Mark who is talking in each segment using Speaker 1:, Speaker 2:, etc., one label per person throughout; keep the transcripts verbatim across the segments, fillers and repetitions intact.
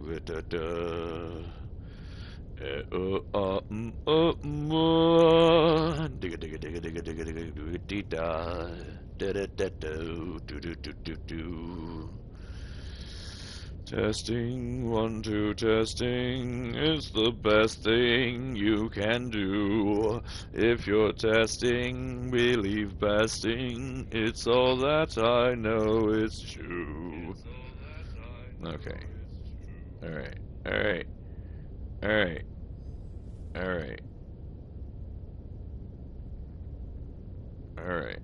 Speaker 1: da da. Uh, uh, uh, mm, uh, mm, uh. Digga digga digga digga digga digga digga dee da. Da da da do do do do do do. Testing, one, two, testing is the best thing you can do. If you're testing, believe besting. It's all that I know is true. Okay. Alright. Alright. Alright. Alright. Alright.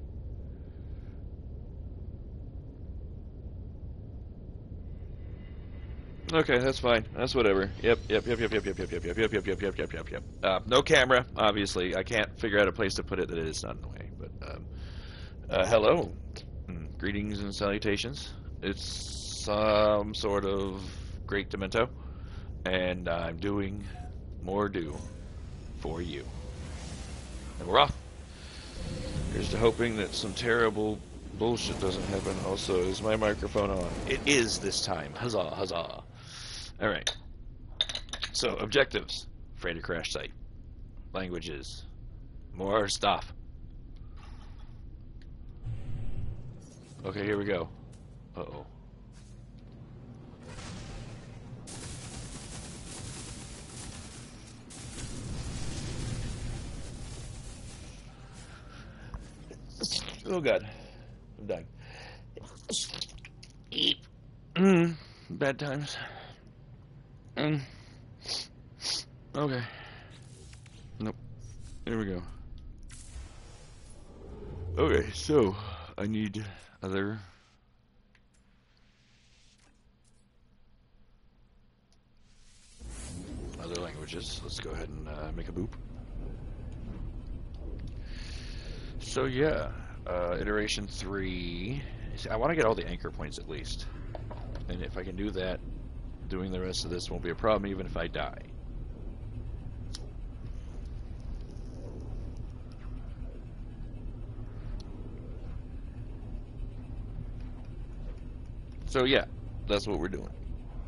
Speaker 1: Okay, that's fine. That's whatever. Yep, yep, yep, yep, yep, yep, yep, yep, yep, yep, yep, yep, yep, yep, yep, yep. Uh, no camera, obviously. I can't figure out a place to put it that it's not in the way. But um, uh, hello, mm, greetings and salutations. It's some sort of great Demento, and I'm doing more do for you. And we're off. Here's to hoping that some terrible bullshit doesn't happen. Also, is my microphone on? It is this time. Huzzah, huzzah. All right. So, objectives. Freighter crash site. Languages. More stuff. Okay, here we go. Uh-oh. Oh, God. I'm dying. Eep. Mm. Bad times. Mm. Okay. Nope. There we go. Okay, so I need other other languages. Let's go ahead and uh, make a boop. So yeah, uh, iteration three. See, I want to get all the anchor points at least, and if I can do that, doing the rest of this won't be a problem, even if I die. So yeah, that's what we're doing.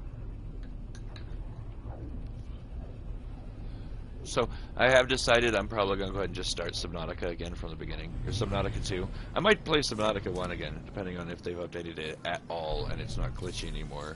Speaker 1: So I have decided I'm probably going to go ahead and just start Subnautica again from the beginning, or Subnautica two. I might play Subnautica one again, depending on if they've updated it at all and it's not glitchy anymore.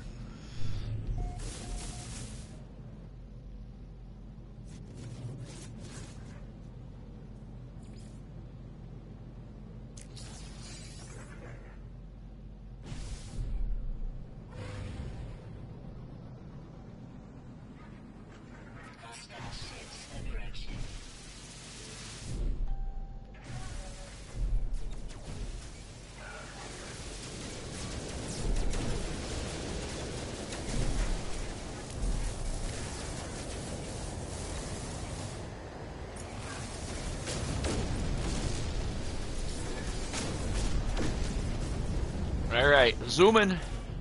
Speaker 1: Alright, zooming.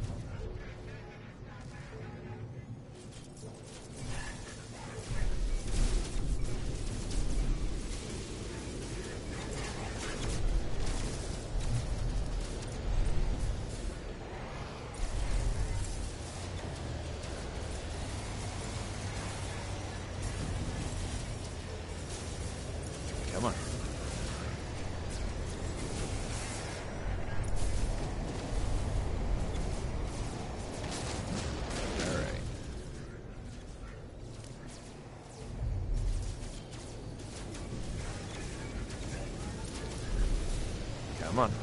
Speaker 1: Come on. Come on.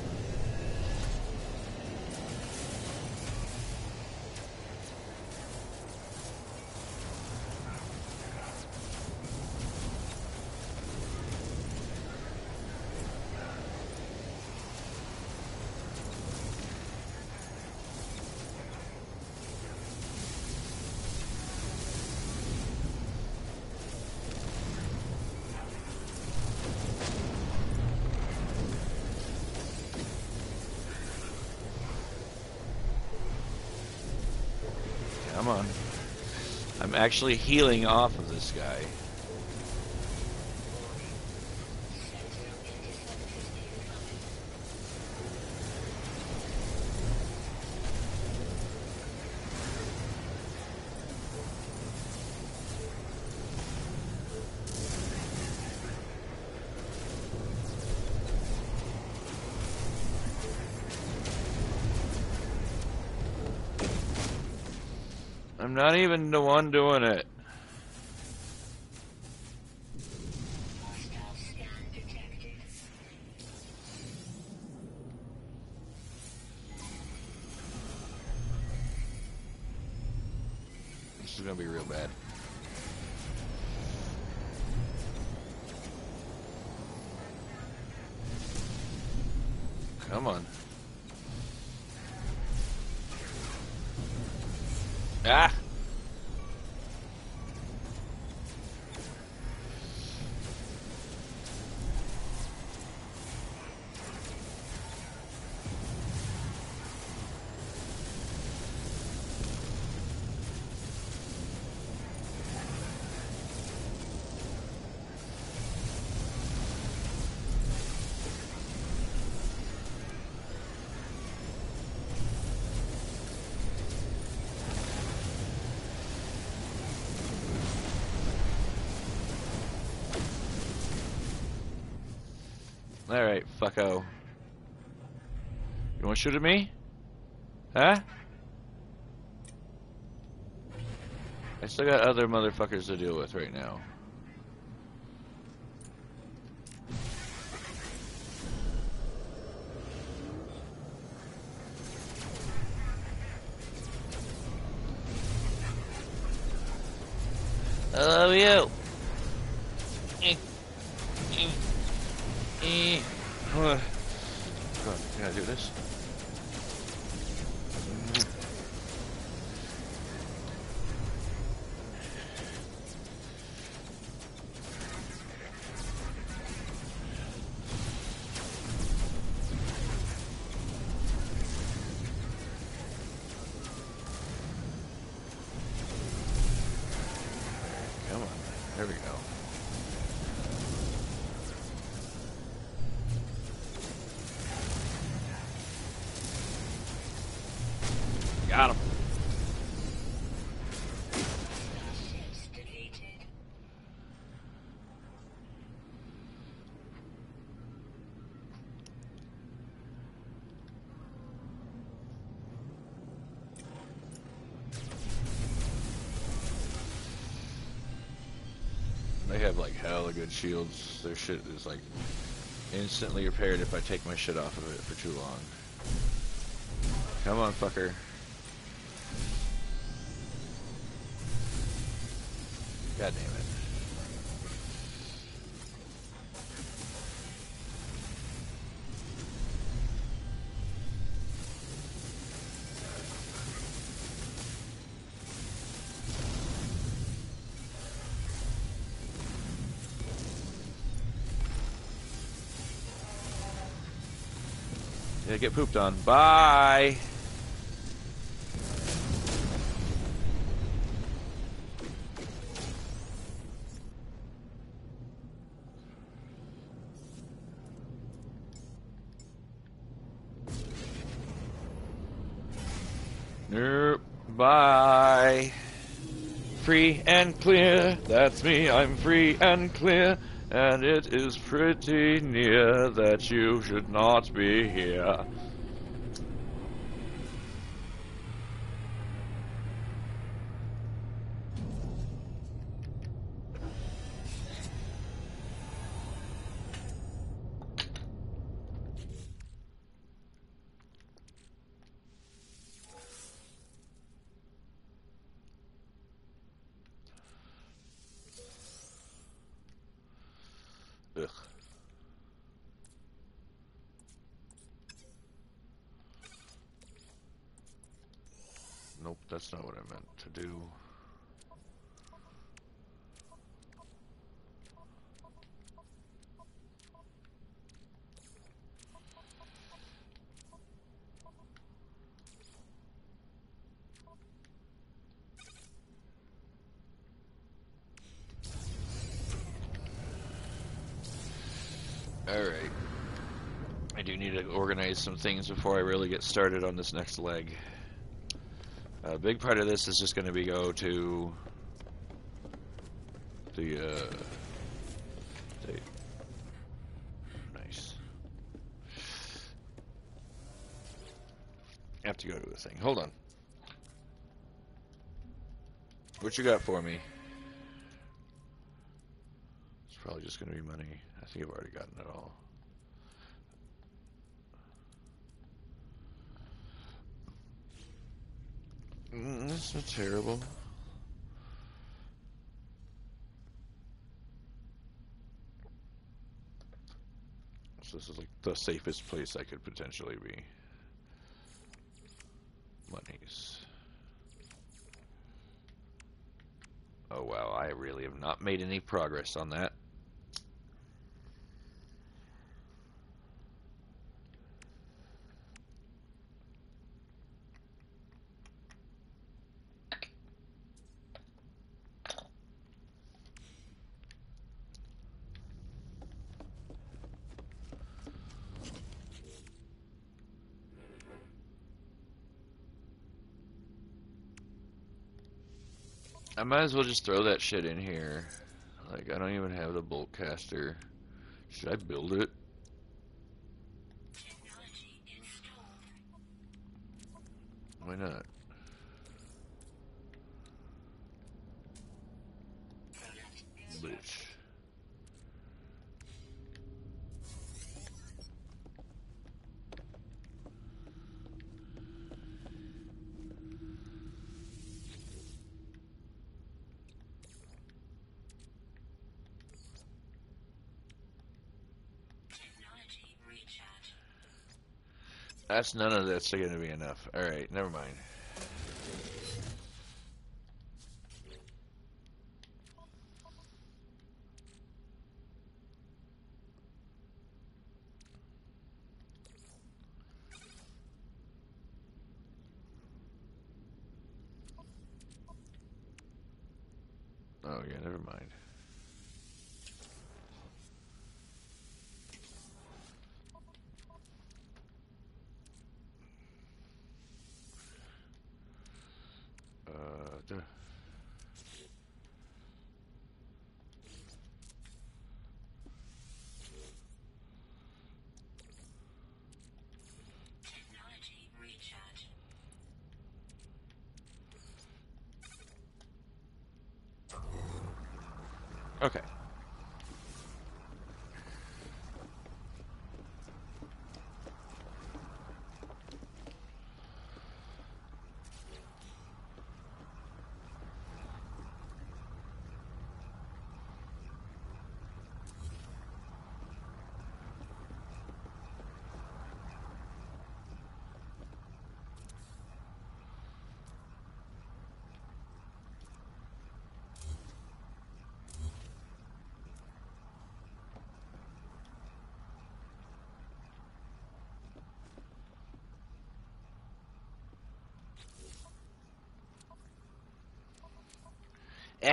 Speaker 1: Come on. I'm actually healing off of this guy. I'm not even the one doing it. This is gonna be real bad. Come on. Ah! Alright, fucko. You wanna shoot at me? Huh? I still got other motherfuckers to deal with right now. I love you. Eh. Eh. Eh. Hold on. Hold on. Can I do this? Come on. There we go. Got him. They have like hella good shields. Their shit is like instantly repaired if I take my shit off of it for too long. Come on, fucker. God damn it. Yeah, get pooped on. Bye! Nope. Bye. Free and clear. That's me. I'm free and clear. And it is pretty near that you should not be here. Ugh. Nope, that's not what I meant to do. Alright. I do need to organize some things before I really get started on this next leg. A big part of this is just going to be go to the, uh, the, nice. I have to go to a thing. Hold on. What you got for me? It's probably just going to be money. I think I've already gotten it all. Mm, that's not terrible. So this is like the safest place I could potentially be. Monies. Oh wow, I really have not made any progress on that. I might as well just throw that shit in here. Like, I don't even have the bolt caster. Should I build it? Why not? Bitch. That's none of that's going to be enough. Alright, never mind. Oh yeah, never mind. Uh, duh. Okay. Eh.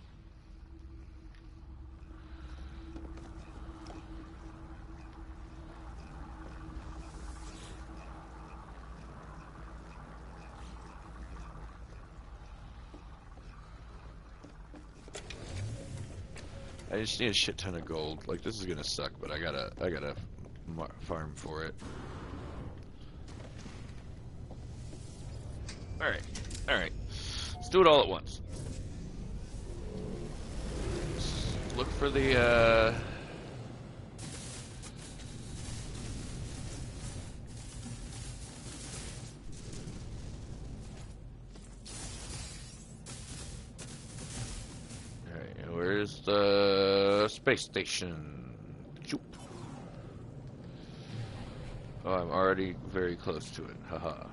Speaker 1: I just need a shit ton of gold. Like, this is gonna suck, but I gotta, I gotta farm for it. Alright, alright. Let's do it all at once. Let's look for the, uh... Alright, where's the space station? Choop. Oh, I'm already very close to it. Haha.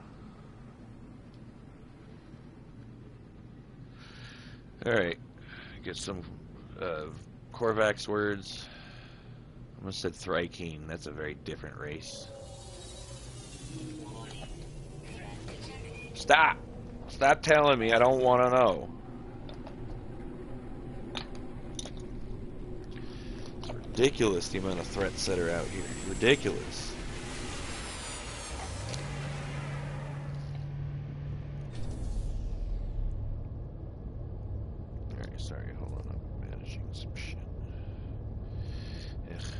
Speaker 1: Alright. Get some uh, Korvax words. I almost said Thrykeen. That's a very different race. Stop! Stop telling me. I don't want to know. It's ridiculous the amount of threats that are out here. Ridiculous. Sorry, hold on, I'm managing some shit. Ugh. Ugh.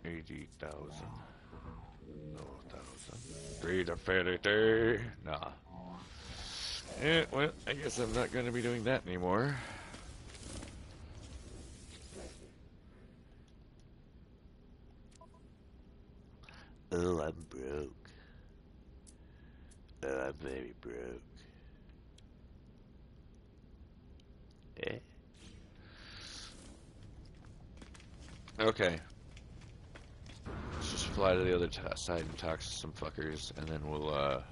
Speaker 1: eighty thousand. No thousand. Three to fifty. Nah. Yeah, well, I guess I'm not going to be doing that anymore. Oh, I'm broke. Oh, I'm very broke. Eh? Okay. Let's just fly to the other side and talk to some fuckers, and then we'll, uh...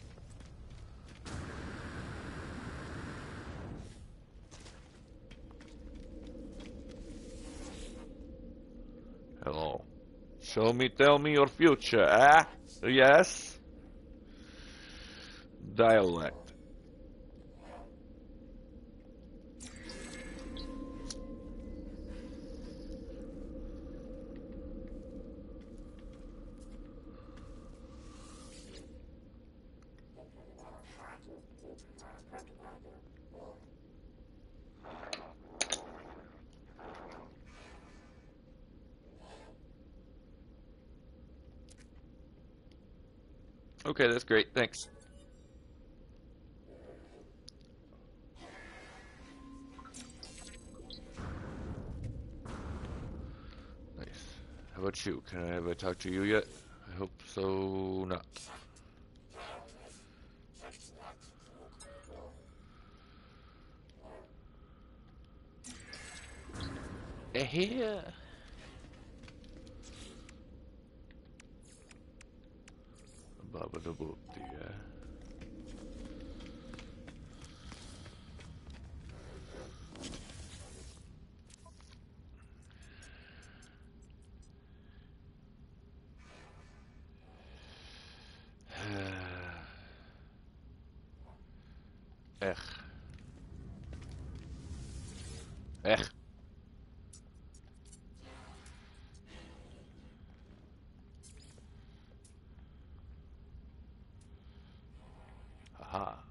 Speaker 1: Hello. Show me, tell me your future, ah? Yes? Dialect. Okay, that's great, thanks. Nice. How about you? Can I have I talked to you yet? I hope so not. Here. Baba the book, yeah. Ech. Ech. Aha.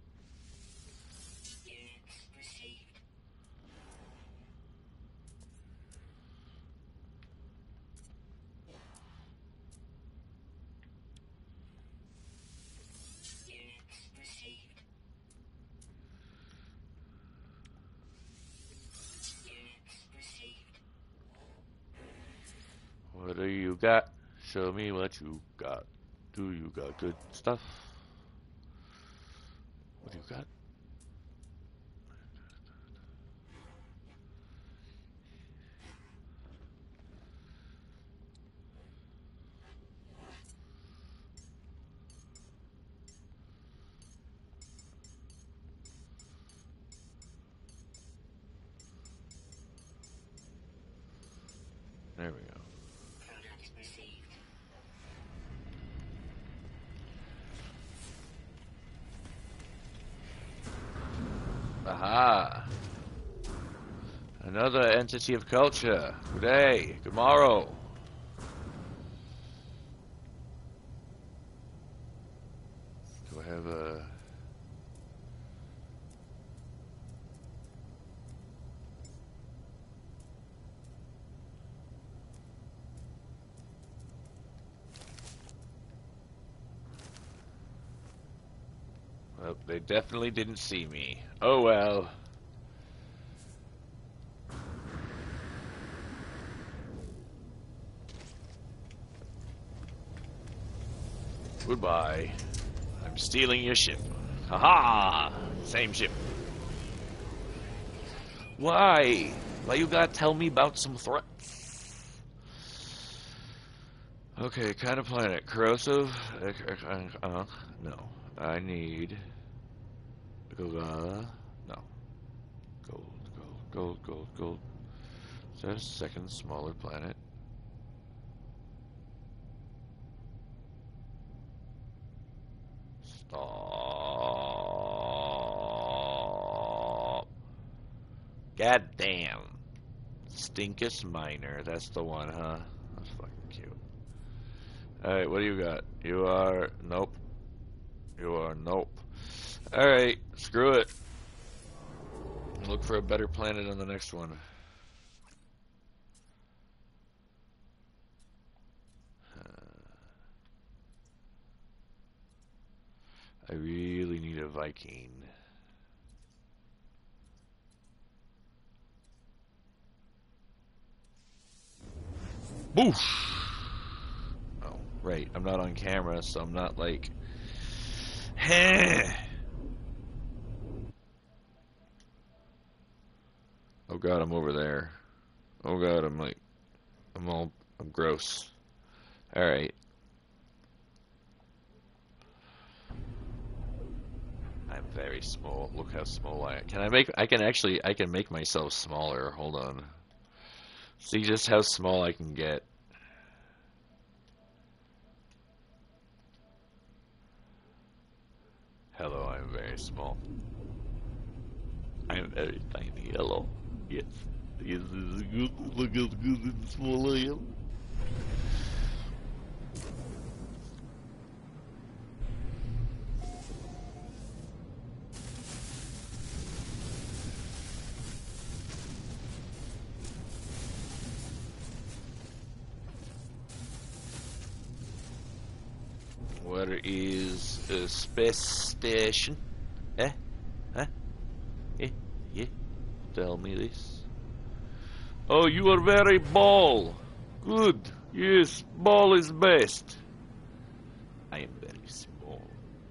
Speaker 1: What do you got? Show me what you got. Do you got good stuff? What do you got? There we go. Aha! Another entity of culture. Good day. Good morrow. Do I have a... Well, they definitely didn't see me. Oh well. Goodbye. I'm stealing your ship. Haha! Same ship. Why? Why you gotta tell me about some threats? Okay, kind of planet. Corrosive? Uh, uh, no. I need... Gold, uh, no. Gold, gold, gold, gold, gold. Is that a second smaller planet? Stop. God damn. Stinkus Minor. That's the one, huh? That's fucking cute. Alright, what do you got? You are... Nope. You are... Nope. Alright, screw it. Look for a better planet on the next one. I really need a Viking. Boosh! Oh, right. I'm not on camera, so I'm not like... Oh god, I'm over there. Oh god, I'm like... I'm all... I'm gross. Alright. I'm very small. Look how small I am. Can I make... I can actually... I can make myself smaller. Hold on. See just how small I can get. Hello, I'm very small. I'm very tiny. Hello. Yes. Yes, this is good. Look how good and small I am. Where is a space station? Eh? Huh? Eh? Yeah? Tell me this. Oh, you are very ball. Good. Yes, ball is best. I am very small.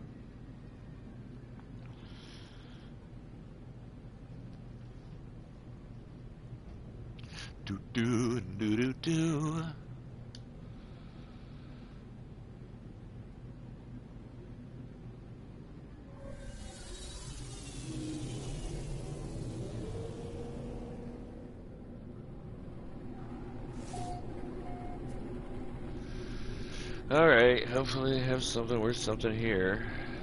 Speaker 1: Do do do do do. Alright, hopefully they have something worth something here.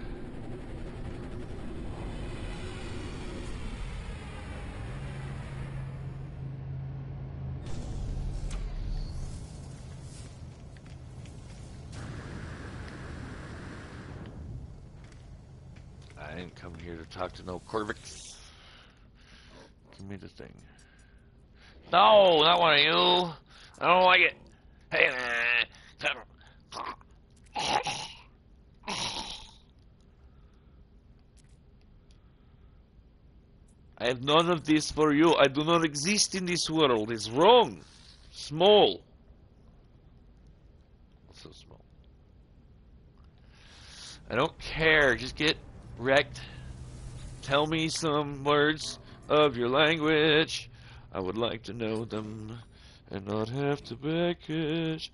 Speaker 1: I didn't come here to talk to no Corvix. Give me the thing. No, not one of you. I don't like it. Hey, I have none of this for you. I do not exist in this world. It's wrong. Small. So small. I don't care. Just get wrecked. Tell me some words of your language. I would like to know them and not have to backage.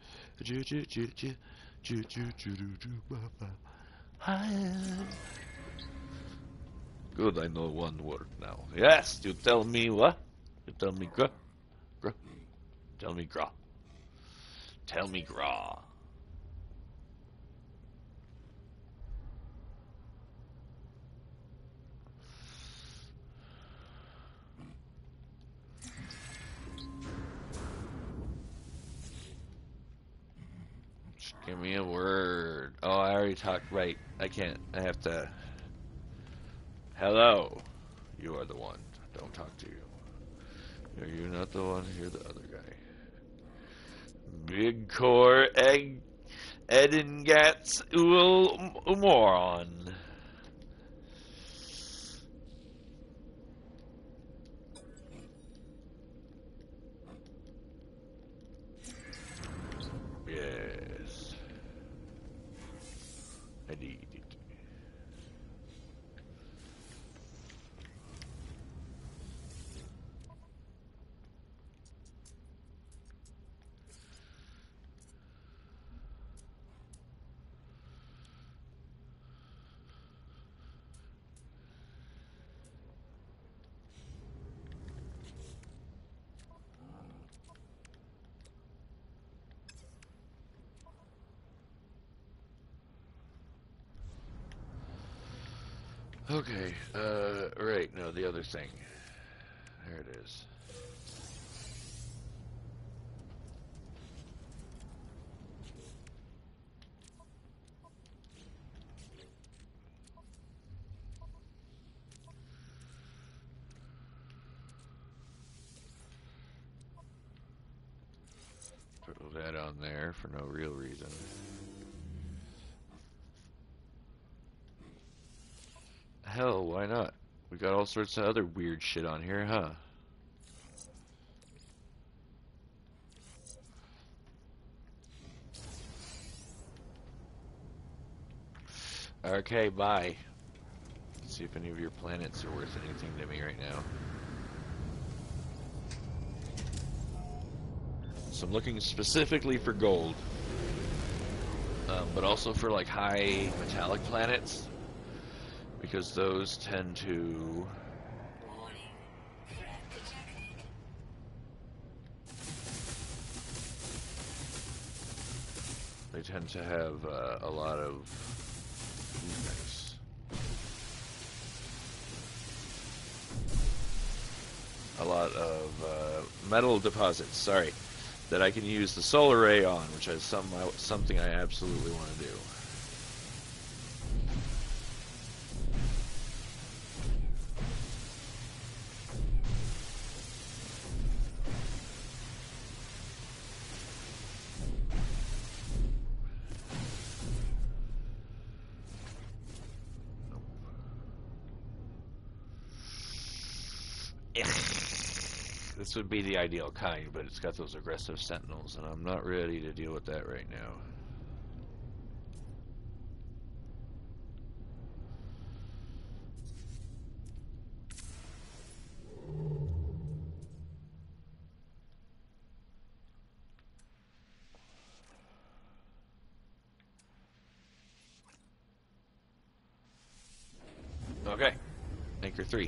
Speaker 1: Good, I know one word now. Yes, you tell me what? You tell me gra. Gra. Tell me gra. Tell me gra. Just give me a word. Oh, I already talked. Right. I can't. I have to. Hello. You are the one. Don't talk to you. Are you not the one? You're the other guy. Big core egg. Edengats Uul Umoron. Yes. I need it. Okay, uh, right, no, the other thing. There it is. Put that on there for no real reason. Hell, why not? We got all sorts of other weird shit on here, huh? Okay, bye. Let's see if any of your planets are worth anything to me right now. So I'm looking specifically for gold. Um, but also for like high metallic planets. Because those tend to... They tend to have uh, a lot of... Ooh, nice. A lot of uh, metal deposits, sorry, that I can use the solar ray on, which is some, something I absolutely want to do. This would be the ideal kind, but it's got those aggressive sentinels, and I'm not ready to deal with that right now. Okay, anchor three.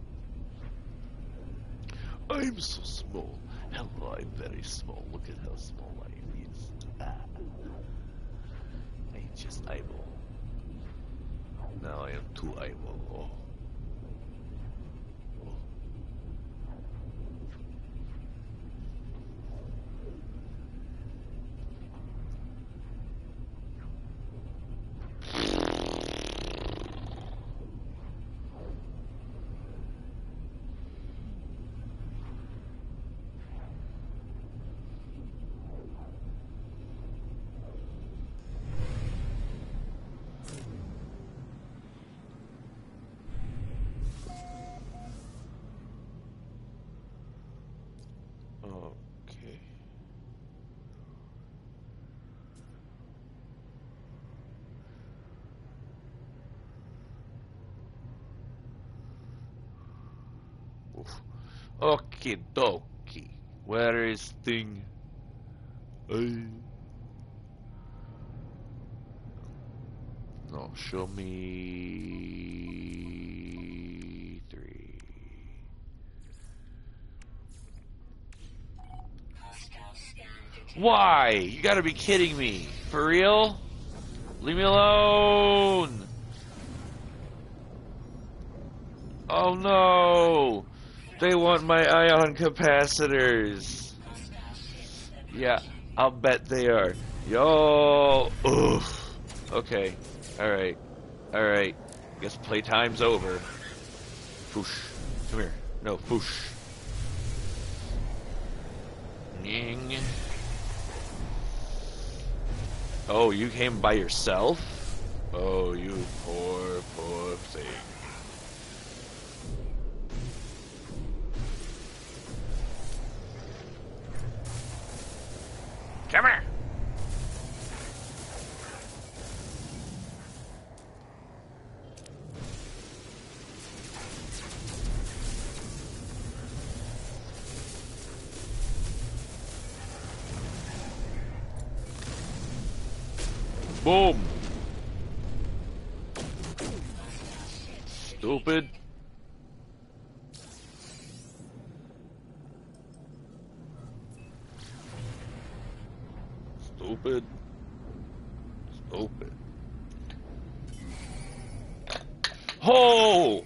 Speaker 1: I'm so small. Hello, I'm very small. Look at how small I am. Ah. I just eyeball. Now I am two eyeball. Oh. Oh. Okay. Oof. Okie dokie. Where is thing? Uh, no, show me three. Why? You gotta be kidding me. For real? Leave me alone. Oh no. They want my ion capacitors. Yeah, I'll bet they are. Yo. Oof. Okay. Alright. Alright. Guess playtime's over. Foosh. Come here. No, foosh. Ning. Oh, you came by yourself? Oh, you poor, poor thing. Come here! Boom! Stupid. Stupid. Stupid. Oh!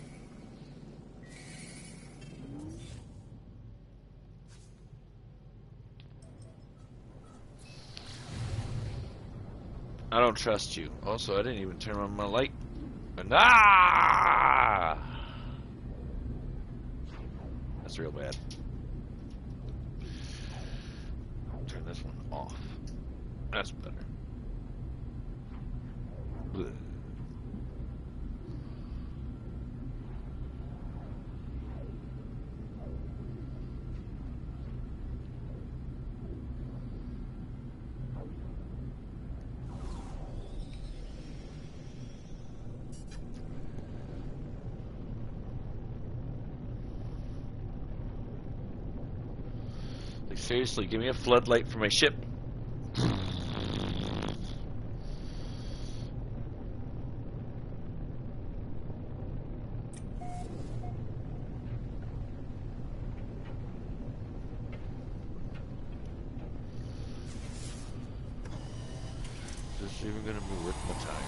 Speaker 1: I don't trust you. Also, I didn't even turn on my light. Ah! That's real bad. Turn this one off. That's better. Blech. Seriously, give me a floodlight for my ship. Is this even gonna be worth my time?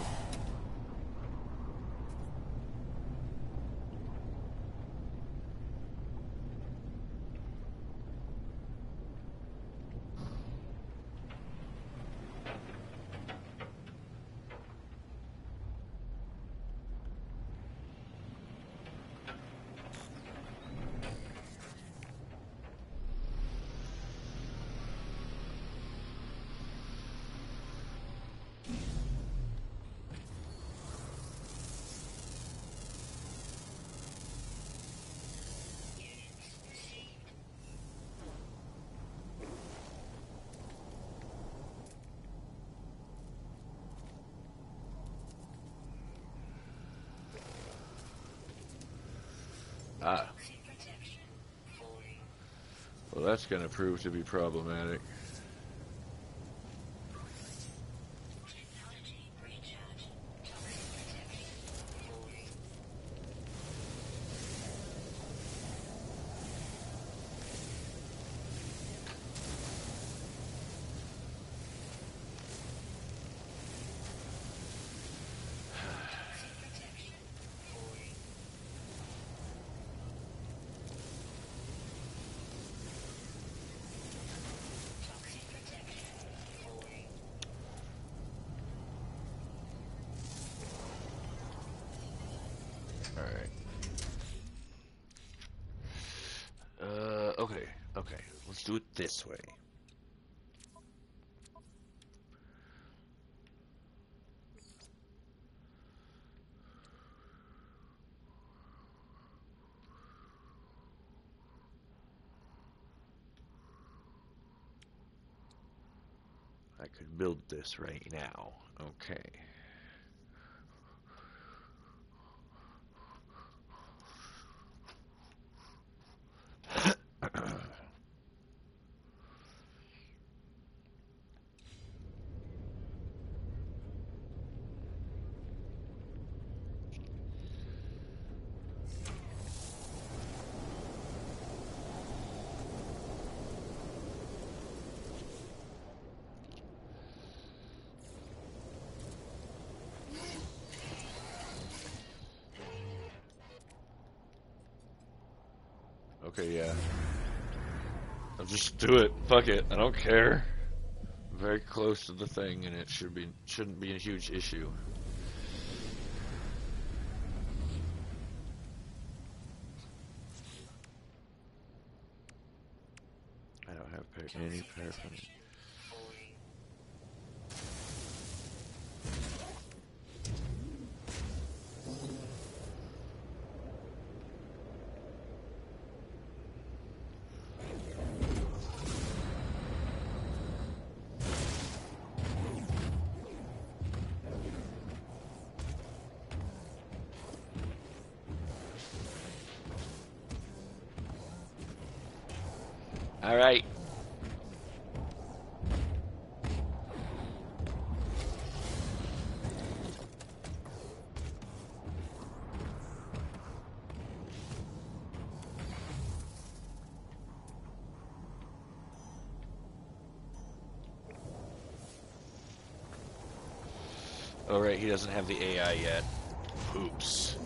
Speaker 1: Ah. Well, that's going to prove to be problematic. Alright. Uh, okay, okay. Let's do it this way. I could build this right now. Okay. Okay, yeah. I'll just do it. Fuck it. I don't care. I'm very close to the thing, and it should be shouldn't be a huge issue. I don't have par any paraphernalia. All right. Oh, right, he doesn't have the A I yet. Oops.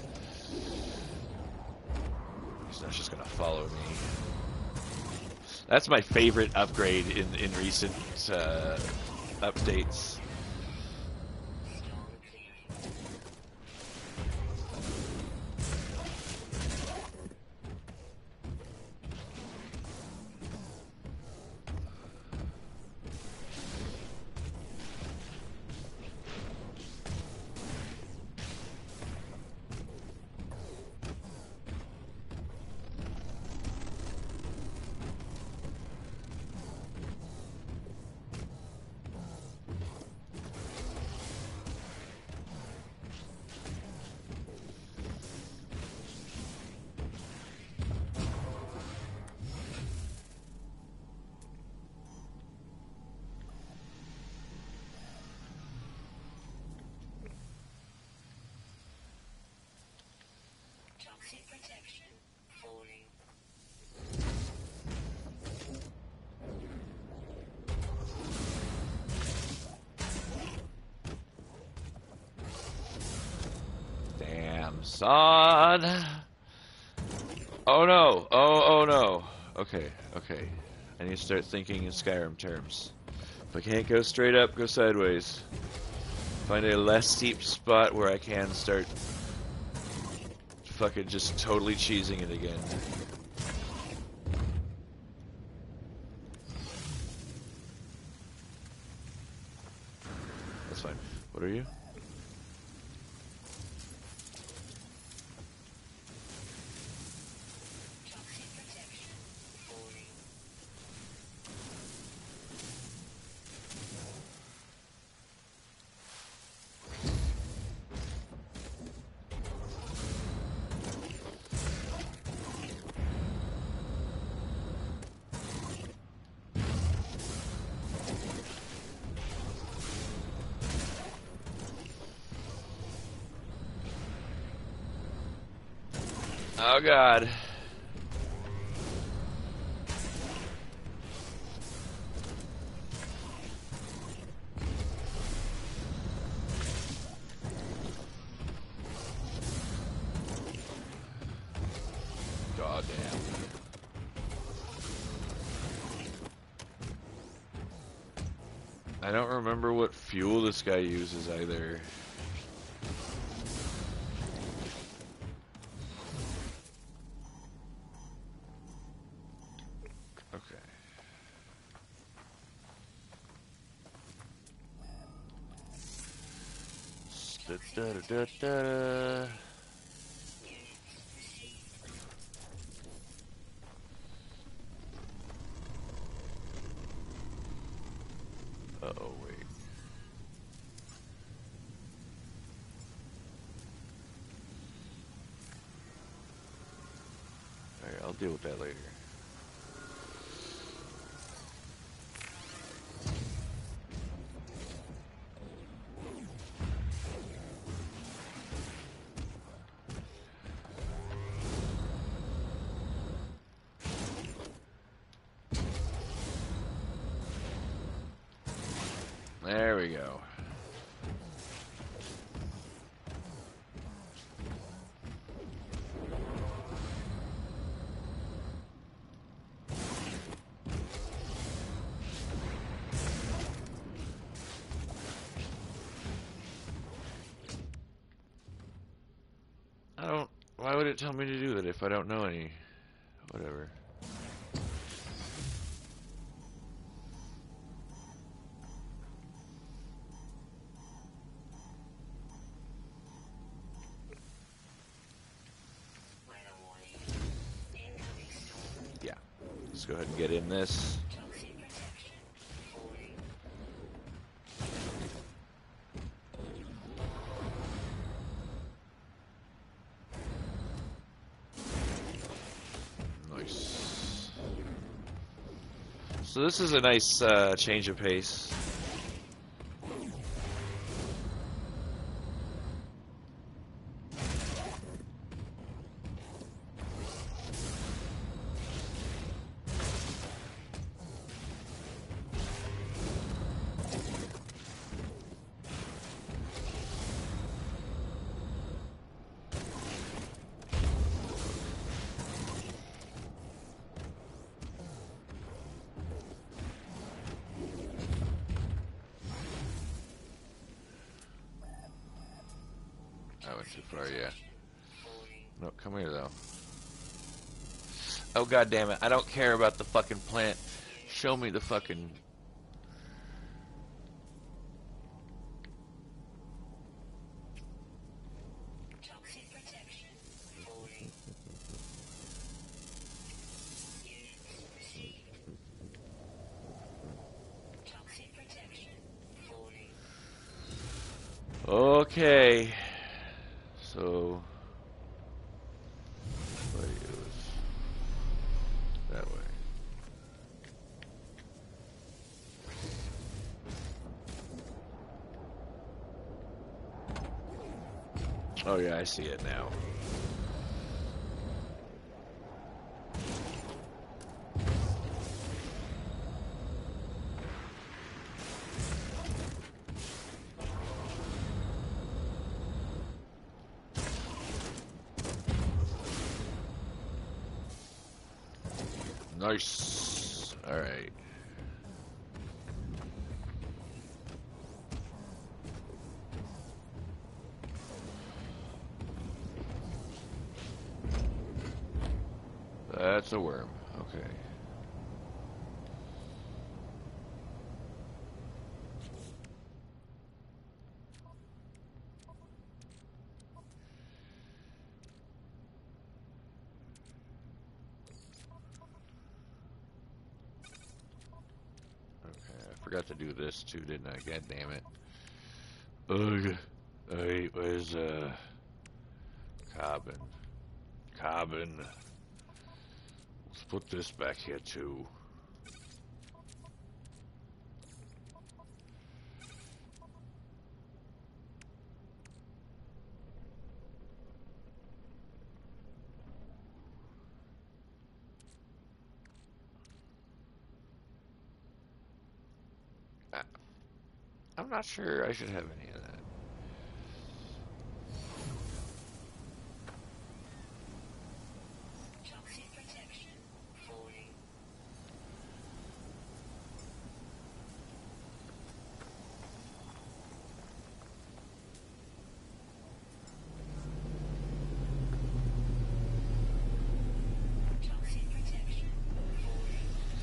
Speaker 1: He's not just gonna follow me. That's my favorite upgrade in, in recent uh, updates. Damn, son. Oh no. Oh, oh no. Okay, okay. I need to start thinking in Skyrim terms. If I can't go straight up, go sideways. Find a less steep spot where I can start fucking just totally cheesing it again. That's fine. What are you? Oh god. God damn. I don't remember what fuel this guy uses either. Da, da, da, da. Uh-oh, wait. Alright, I'll deal with that later. There we go. I don't... Why would it tell me to do that if I don't know any... Whatever. Yeah. Let's go ahead and get in this. So this is a nice uh, change of pace. I went too far, yeah. No, come here though. Oh god damn it! I don't care about the fucking plant. Show me the fucking. Okay. So, what is that way? Oh yeah, I see it now. Nice. Alright. That's a worm. Okay. Forgot to do this too, didn't I? God damn it. Ugh. Alright, where's, uh... carbon? Carbon. Let's put this back here too. I'm not sure I should have any of that.
Speaker 2: Toxic protection falling. Toxic protection falling.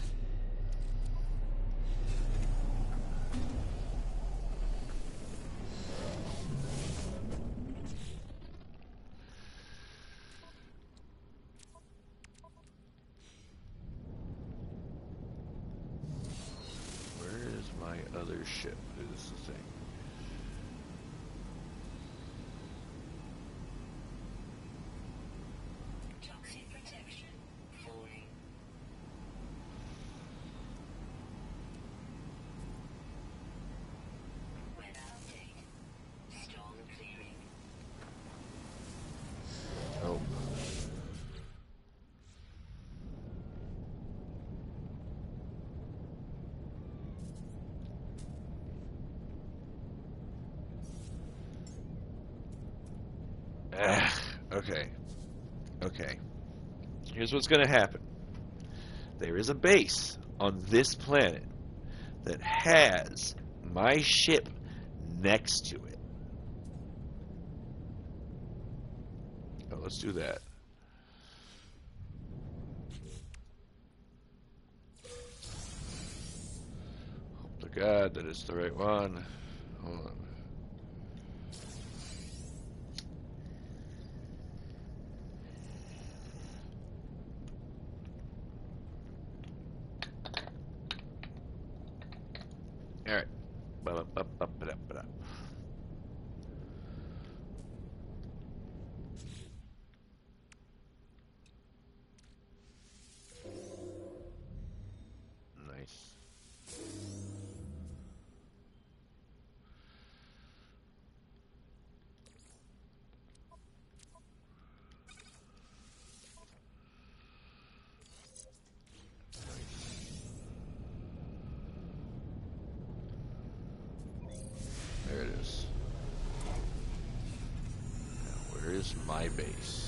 Speaker 1: My other ship is the thing.
Speaker 2: Toxic protection falling. Weather update. Storm clearing.
Speaker 1: Oh. Okay. Okay. Here's what's going to happen. There is a base on this planet that has my ship next to it. Oh, let's do that. Hope to God that it's the right one. Hold on. All right. Up, up, up, up, up, up. Nice. There it is. Now, where is my base?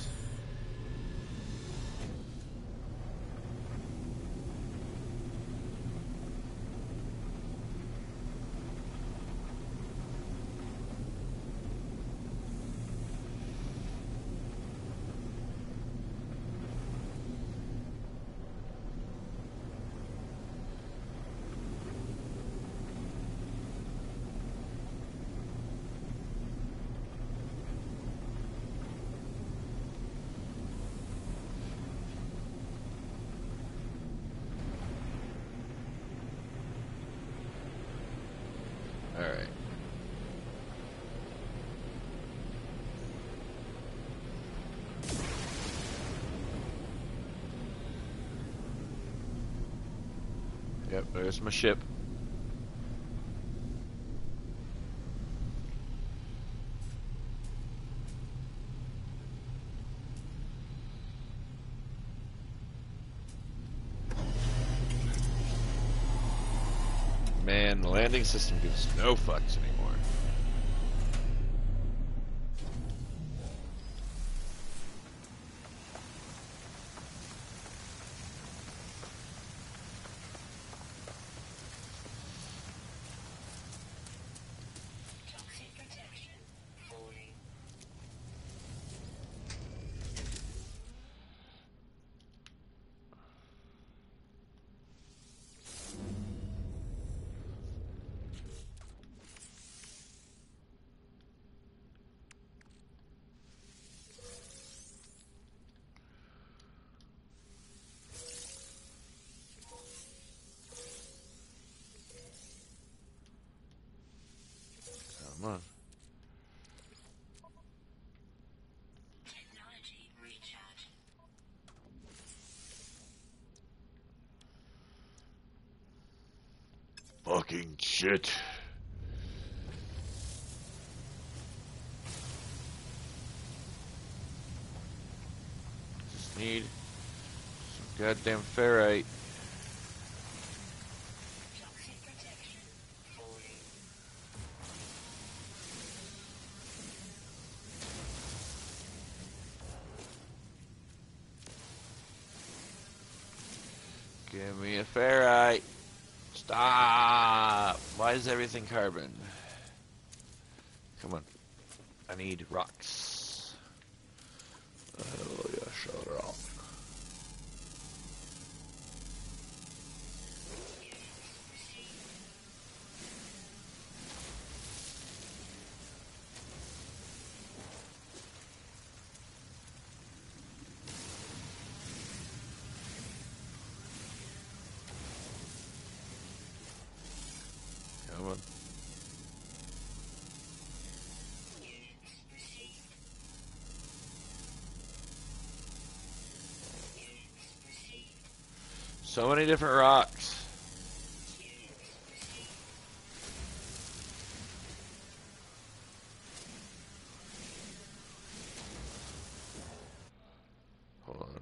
Speaker 1: All right. Yep, there's my ship. Man, the landing system gives no fucks anymore. Come on.
Speaker 2: Technology recharge.
Speaker 1: Fucking shit. Just need some goddamn ferrite.
Speaker 2: Toxic protection. Falling.
Speaker 1: Give me a ferrite. Stop. Why is everything carbon? Come on. I need rocks. Oh, yeah, shut up. Come on.
Speaker 2: Units received. Units received.
Speaker 1: So many different rocks.
Speaker 2: Units received.
Speaker 1: Hold on.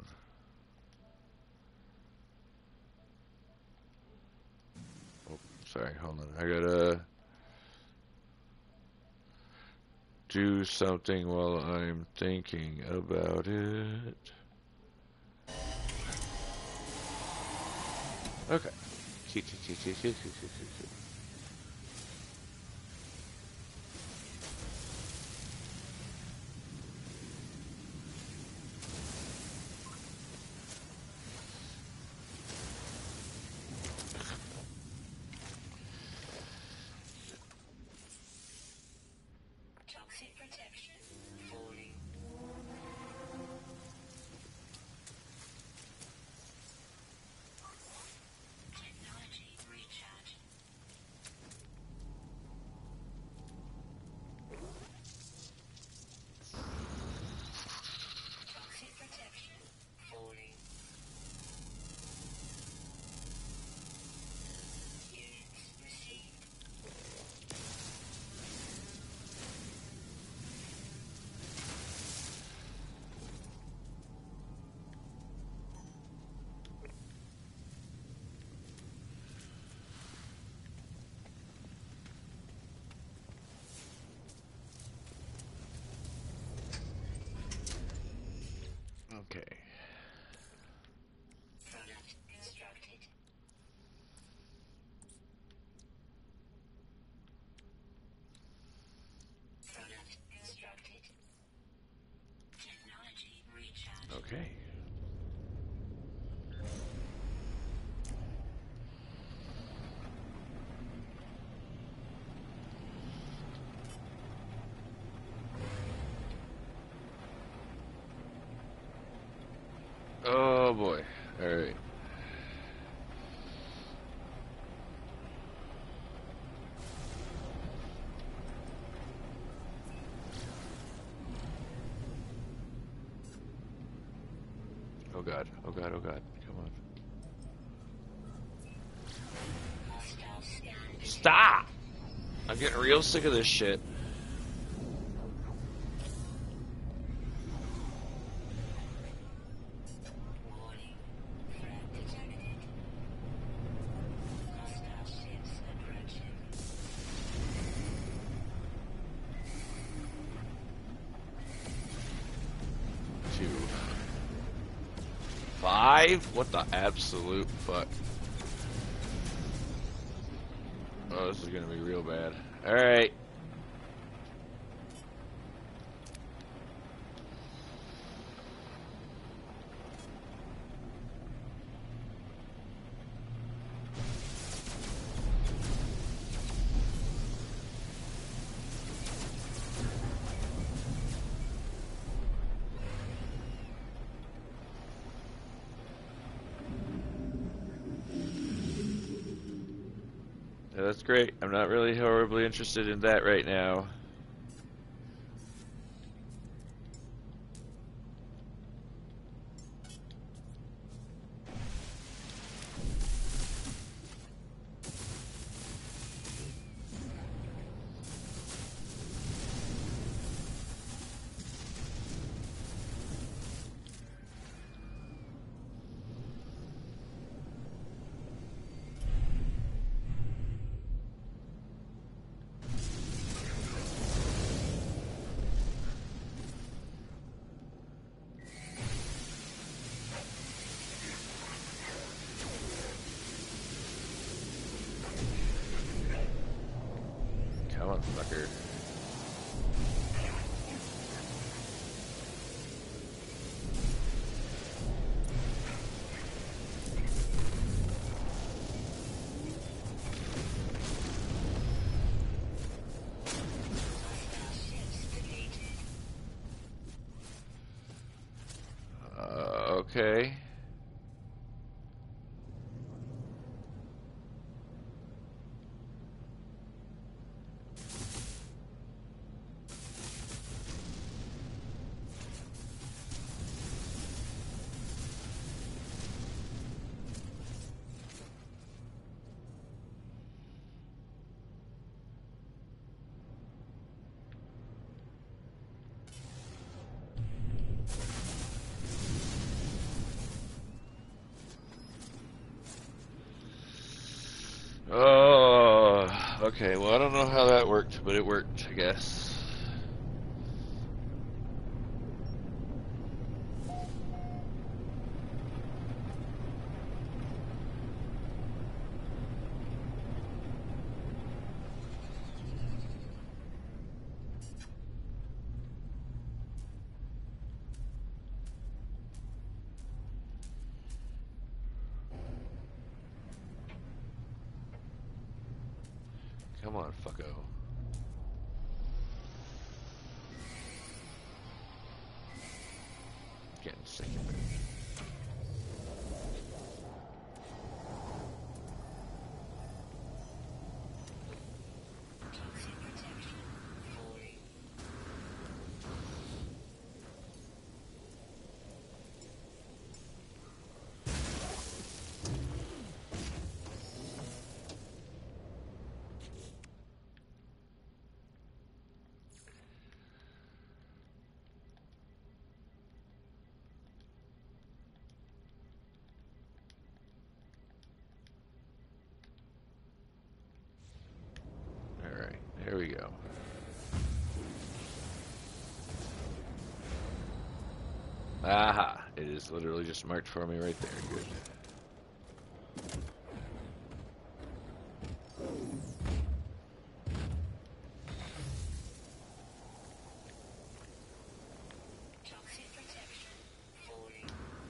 Speaker 1: Oh, sorry, hold on. I gotta do something while I'm thinking about it. Okay. Cute, cute, cute, cute, cute, cute, cute, cute.
Speaker 2: Toxic protection. Falling. Technology recharge. Toxic protection. Falling. Units received.
Speaker 1: Okay.
Speaker 2: Product constructed. Product constructed. Technology recharge.
Speaker 1: Okay. Oh boy. Alright. Oh god. Oh god, oh god. Come on.
Speaker 2: Hostile scan.
Speaker 1: Stop! I'm getting real sick of this shit.
Speaker 2: Warning. Threat detected. Hostile ships approaching.
Speaker 1: Two. Five? What the absolute fuck? Oh, this is gonna be real bad. Alright. that's great. I'm not really horribly interested in that right now. Come on, fucker. Uh, okay. Oh, okay. Well, I don't know how that worked, but it worked, I guess. Come on, fucko. Getting sick of it.
Speaker 2: Toxic protection. Falling.
Speaker 1: Alright, here we go. Aha! It is literally just marked for me right there. Good.
Speaker 2: Toxic protection. Falling.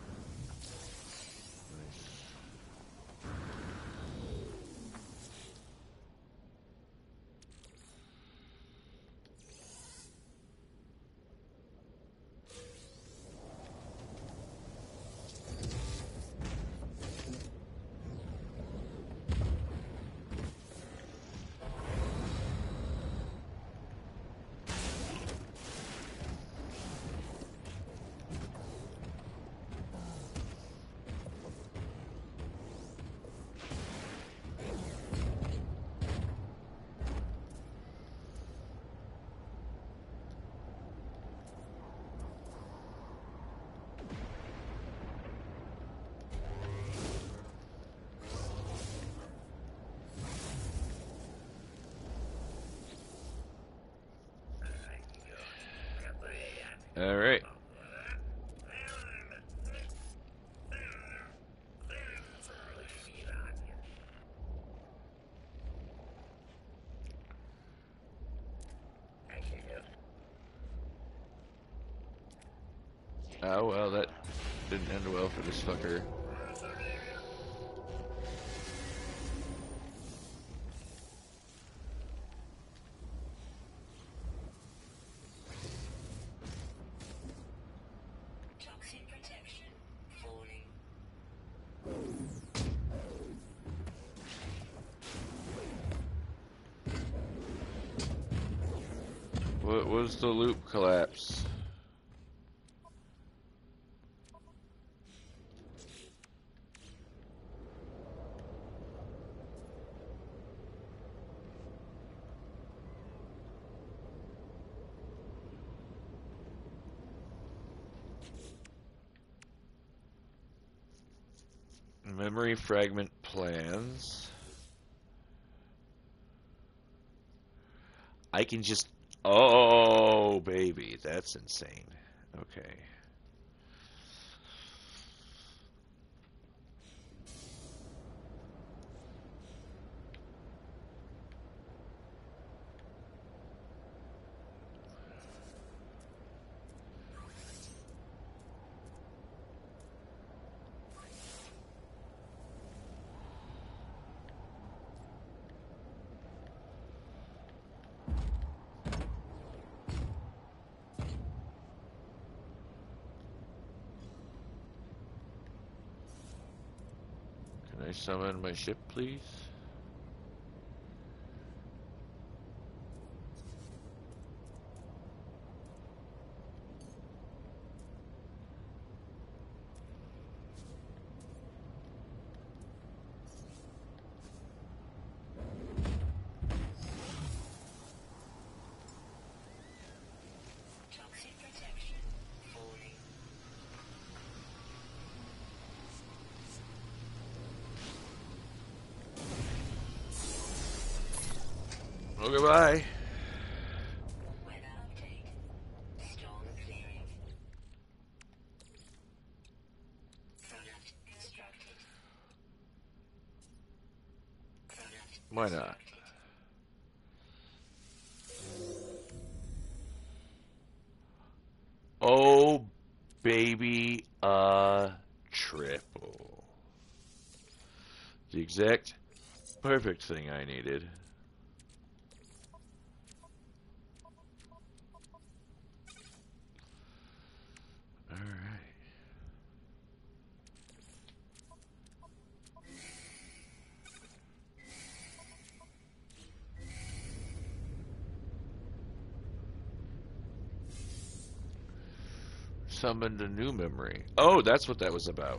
Speaker 1: Alright. Oh, well, that didn't end well for this fucker.
Speaker 2: Toxic protection. Falling.
Speaker 1: What was the loop collapse? Memory fragment plans. I can just... Oh, baby. That's insane. Okay. Can I summon my ship, please?
Speaker 2: Toxic protection falling.
Speaker 1: Oh, goodbye.
Speaker 2: Weather update. Storm clearing. Product constructed. Product
Speaker 1: Why not? Oh, baby, a triple. The exact perfect thing I needed. All right. Summoned a new memory. Oh, that's what that was about.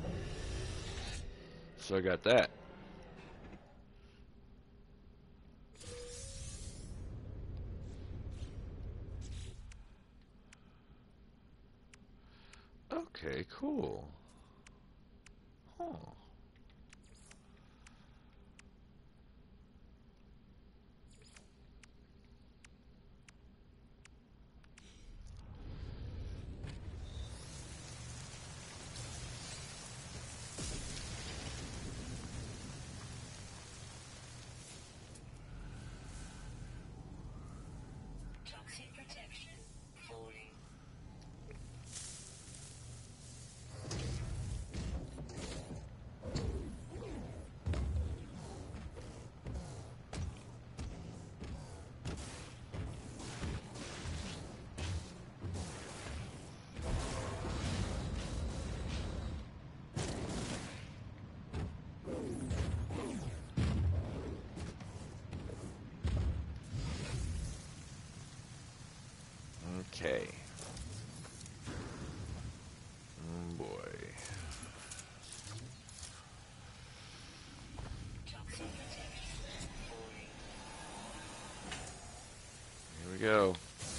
Speaker 1: So I got that. Okay, cool. Huh.
Speaker 2: toxic protection falling.
Speaker 1: Okay. Oh boy.
Speaker 2: Toxic protection falling.
Speaker 1: Here we go.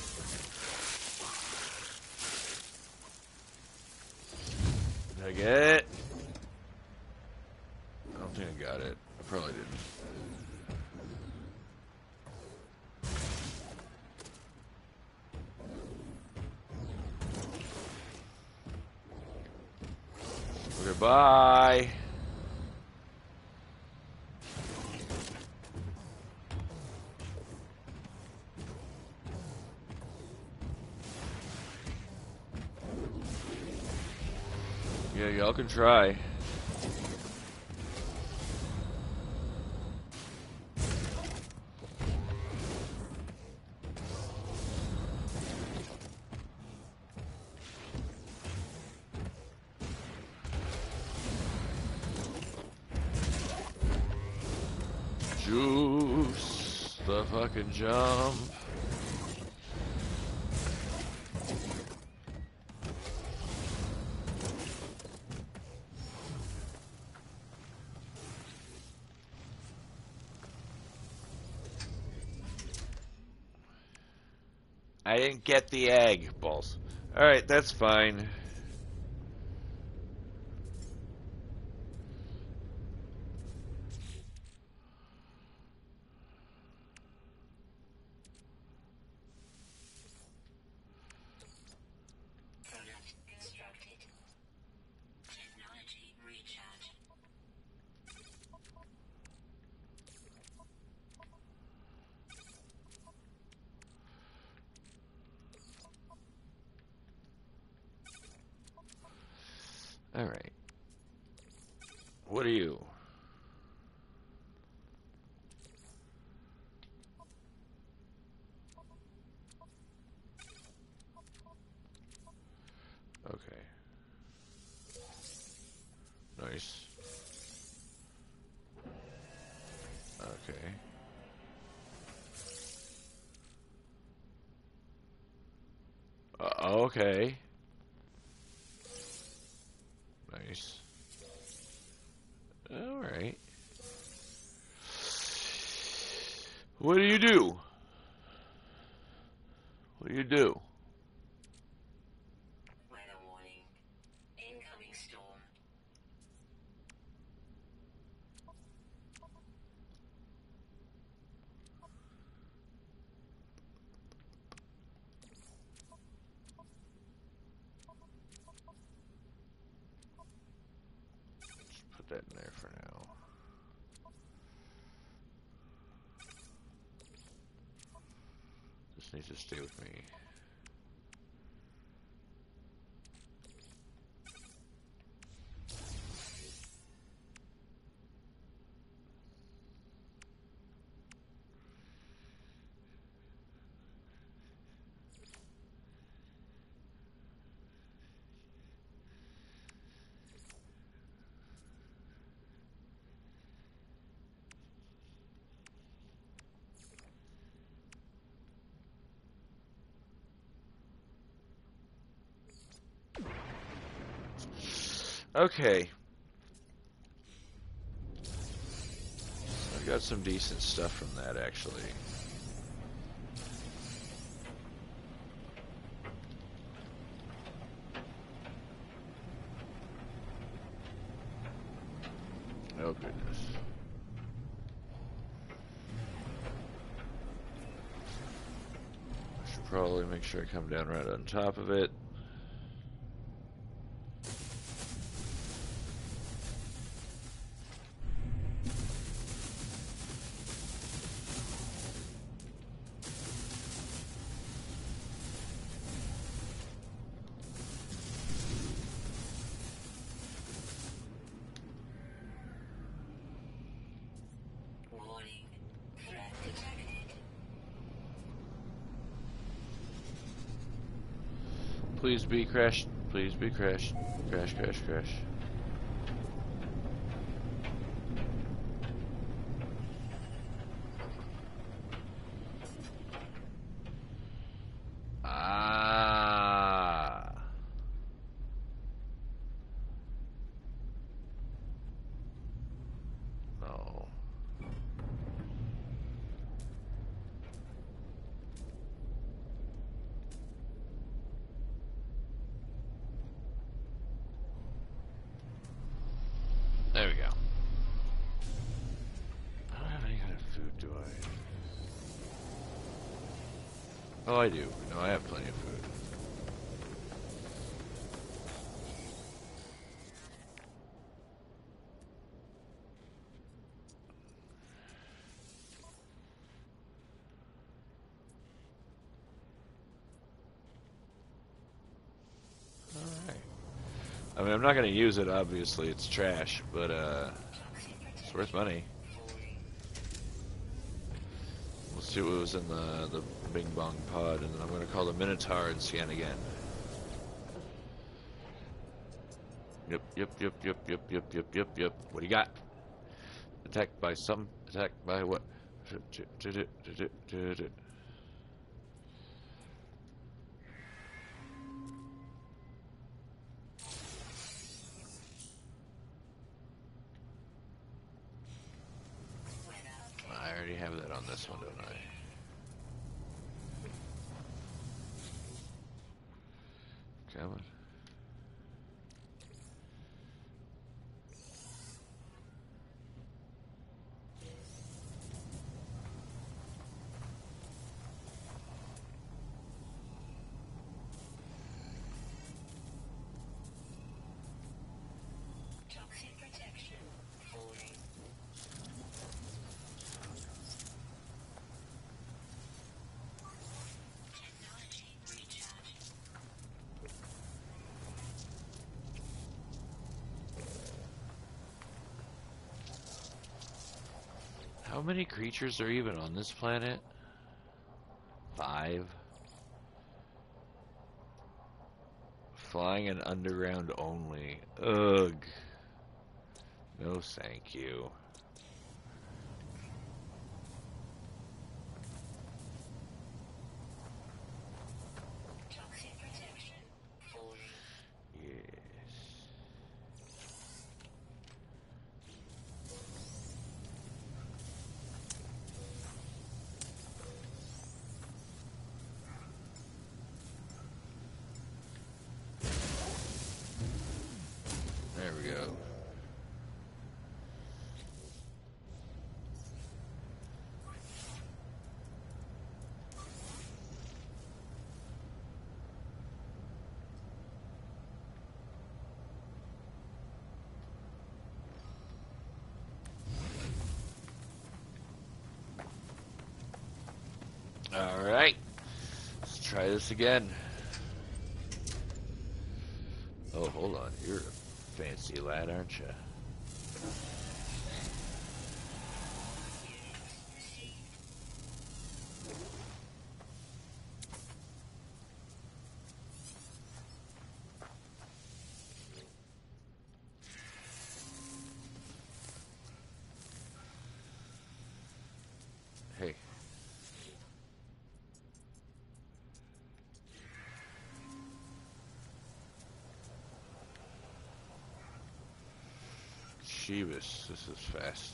Speaker 1: Did I get it? I don't think I got it. I probably didn't. Goodbye. Yeah, y'all can try. Juice the fucking jump. I didn't get the egg. Balls. Alright, that's fine.
Speaker 2: Product constructed. Technology recharge.
Speaker 1: Alright. What are you? Okay. Nice. Okay. Uh, okay. Nice. Alright. What do you do? What do you do?
Speaker 2: Weather warning. Incoming storm.
Speaker 1: Just put that in there for now. This needs to stay with me. Okay. I got some decent stuff from that, actually. Oh, goodness. I should probably make sure I come down right on top of it.
Speaker 2: Warning. Threat detected.
Speaker 1: Please be crashed. Please be crashed. Crash, crash, crash. Ah. No. There we go. I don't have any kind of food, do I? Oh, I do. No, I have plenty of food. Alright. I mean, I'm not going to use it, obviously. It's trash, but, uh, it's worth money. Let's see what was in the, the Bing Bong pod, and then I'm going to call the Minotaur and scan again. Yep, yep, yep, yep, yep, yep, yep, yep, yep. What do you got? Attacked by some. Attacked by what? I already have that on this one, don't I? Come on.
Speaker 2: Toxic protection falling. Technology recharge.
Speaker 1: How many creatures are even on this planet? Five. Flying and underground only. Ugh. No, thank you.
Speaker 2: Toxic protection falling.
Speaker 1: Yes. There we go. All right. Let's try this again. Oh, hold on. You're a fancy lad, aren't you? Hey. Jeebus, this is fast.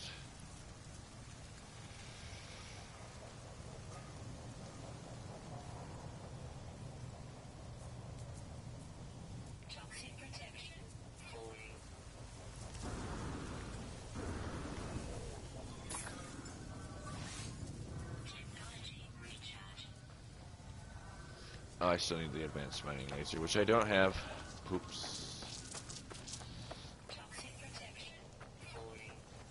Speaker 2: Toxic protection falling. Technology recharge.
Speaker 1: Oh, I still need the advanced mining laser, which I don't have. Oops.
Speaker 2: Toxic protection falling.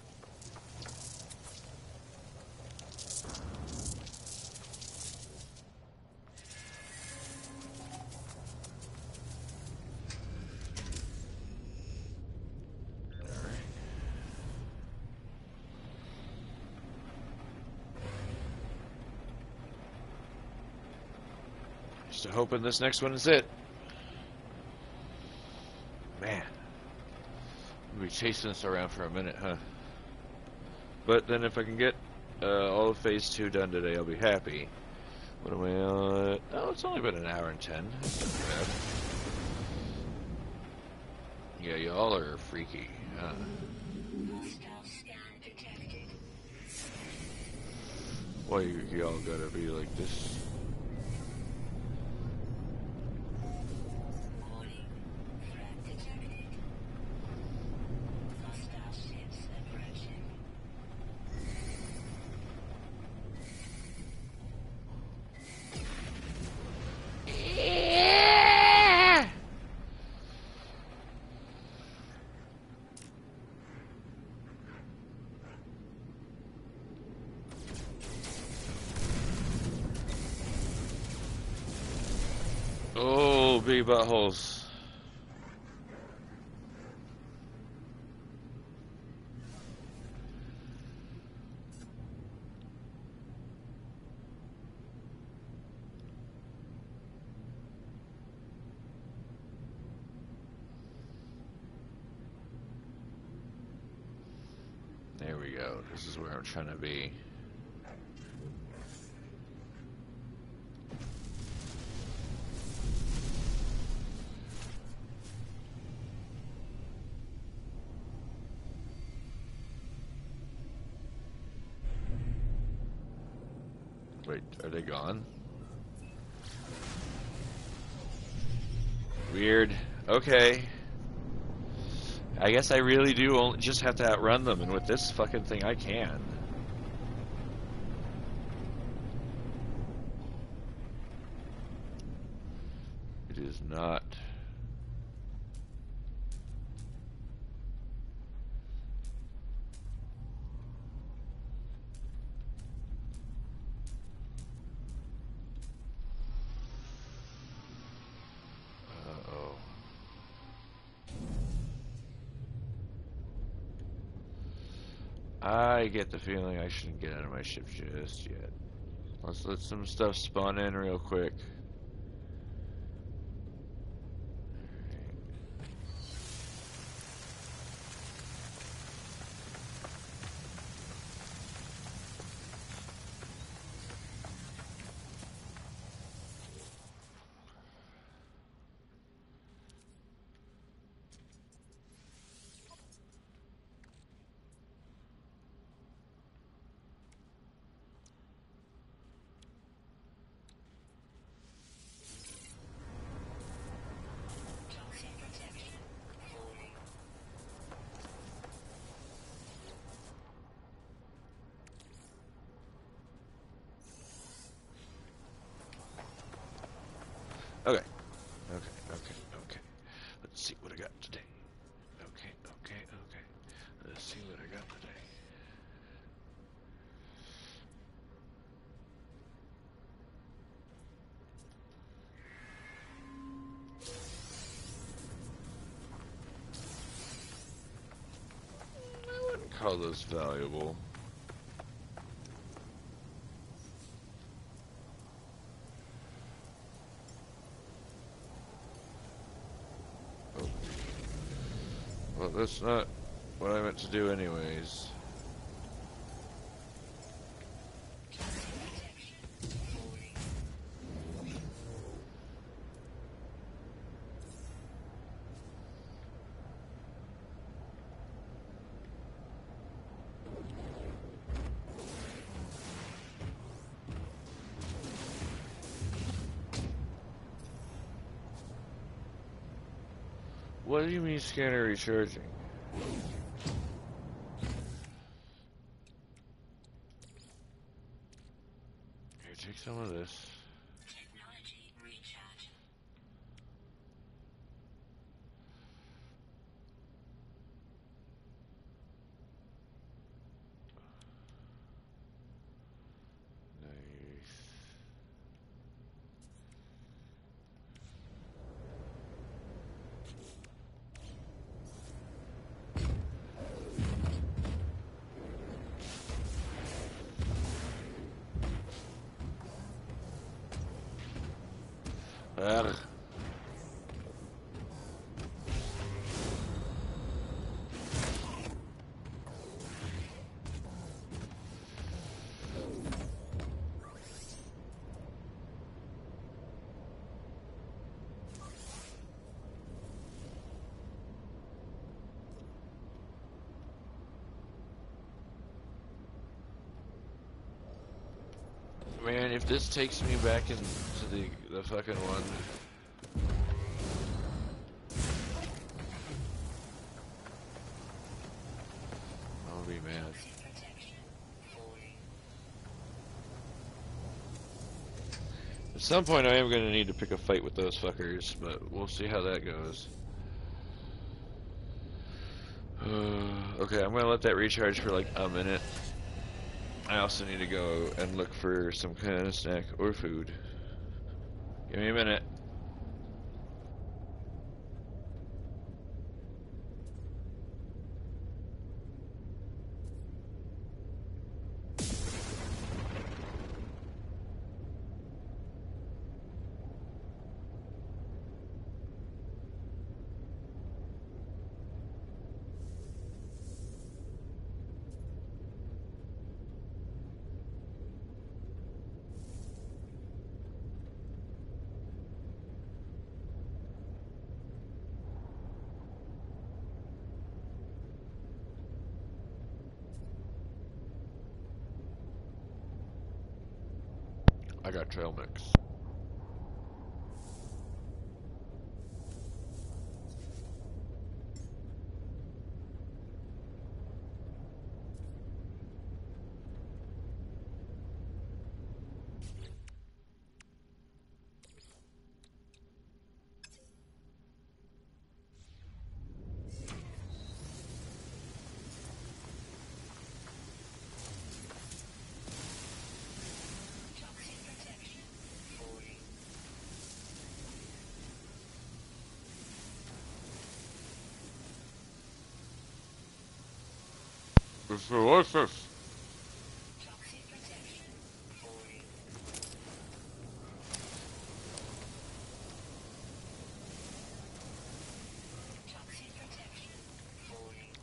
Speaker 1: Just hoping this next one is it. Man. We'll be chasing this around for a minute, huh? But then if I can get uh, all of phase two done today, I'll be happy. What am I on? Oh, it's only been an hour and ten. That's not bad. Yeah, y'all are freaky, huh?
Speaker 2: Hostile scan detected.
Speaker 1: Why you, y'all gotta be like this?
Speaker 2: Warning. Threat detected. Hostile ships approaching.
Speaker 1: Oh, big buttholes. There we go. This is where I'm trying to be. Wait, are they gone? Weird. Okay. I guess I really do only just have to outrun them, and with this fucking thing, I can. It is not. Uh-oh. I get the feeling I shouldn't get out of my ship just yet. Let's let some stuff spawn in real quick.
Speaker 2: Toxic protection. Falling.
Speaker 1: Okay. Okay, okay, okay. Let's see what I got today. Okay, okay, okay. Let's see what I got today. I wouldn't call those valuable. Oh. Well, that's not what I meant to do anyways.
Speaker 2: Toxic protection. Falling.
Speaker 1: What do you mean scanner recharging? Here, take some of this.
Speaker 2: Technology recharge.
Speaker 1: Nice. Ugh. Man, if this takes me back into the the fucking one. I'll be mad.
Speaker 2: Toxic protection. Falling.
Speaker 1: At some point, I am going to need to pick a fight with those fuckers, but we'll see how that goes. Uh, okay, I'm going to let that recharge for like a minute. I also need to go and look for some kind of snack or food. Give me a minute. I got trail mix. So what's this?
Speaker 2: Toxic protection. Falling. Toxic protection. Falling.